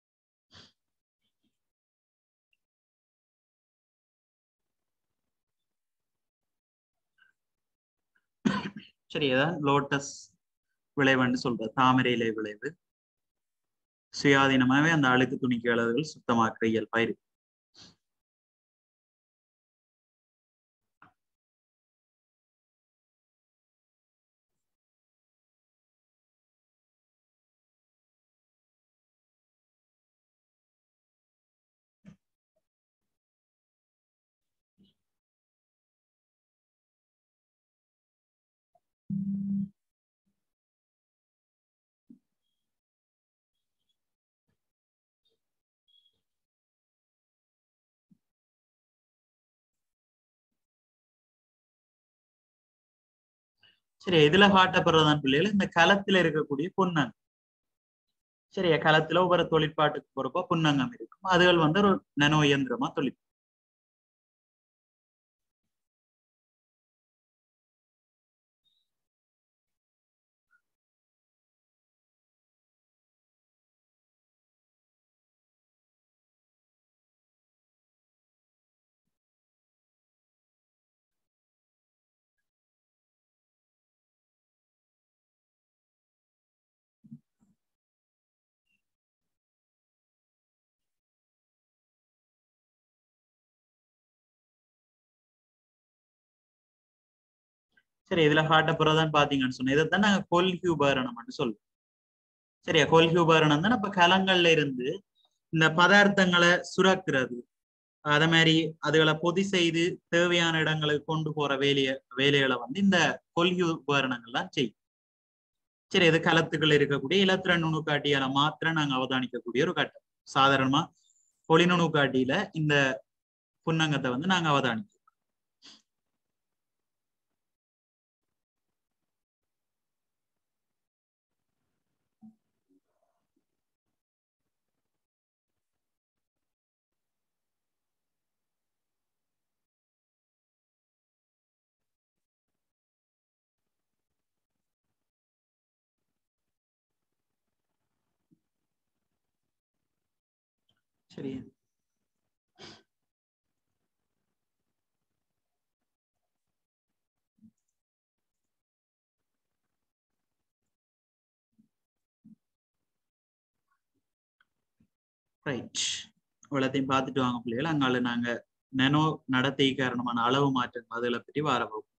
சரிதான் லோட்டஸ் விளைவுன்னு சொல்ற தாமரை இலை விளைவு. சுயாதீனமாவே அந்த அழுக்கு துணிக்கு அளவுகள் சுத்தமாக்குற இயல்பா இருக்கு. சரி, இதுல காட்டப்படுறதான் பிள்ளைகள் இந்த களத்துல இருக்கக்கூடிய புன்னங்கம். சரியா, களத்துல ஒவ்வொரு தொழிற்பாட்டுக்கு பொறுப்பா புன்னங்கம் இருக்கும். அதுகள் வந்து ஒரு நானோ இயந்திரமா தொழில். சரி, இதுல காட்டப்படுறதான் பாத்தீங்கன்னு சொன்னா இதைத்தான் நாங்க கொள்கை உபகரணம்னு சொல்லுவோம். சரியா, கொள்கை உபகரணம் தான் இப்ப கலங்கள்ல இருந்து இந்த பதார்த்தங்களை சுரக்கிறது, அதே மாதிரி அதுகளை பொதி செய்து தேவையான இடங்களுக்கு கொண்டு போற வேலைய வேலைகளை வந்து இந்த கொள்கை உபகரணங்கள்லாம் செய்யும். சரி, இது களத்துக்கள் இருக்கக்கூடிய இலத்திர நுணுக்காட்டியால மாத்திரம் நாங்க அவதானிக்கக்கூடிய ஒரு கட்டம். சாதாரணமா ஒளி நுணுக்காட்டியில இந்த புன்னங்கத்தை வந்து நாங்க அவதானிக்கிறோம். சரி, ரைட். இவ்வளத்தையும் பார்த்துட்டு வாங்க பிள்ளைகள். அங்கால நாங்க நானோ நடத்தை காரணமான அளவு மாற்றங்கள் அதுகளை பற்றி வார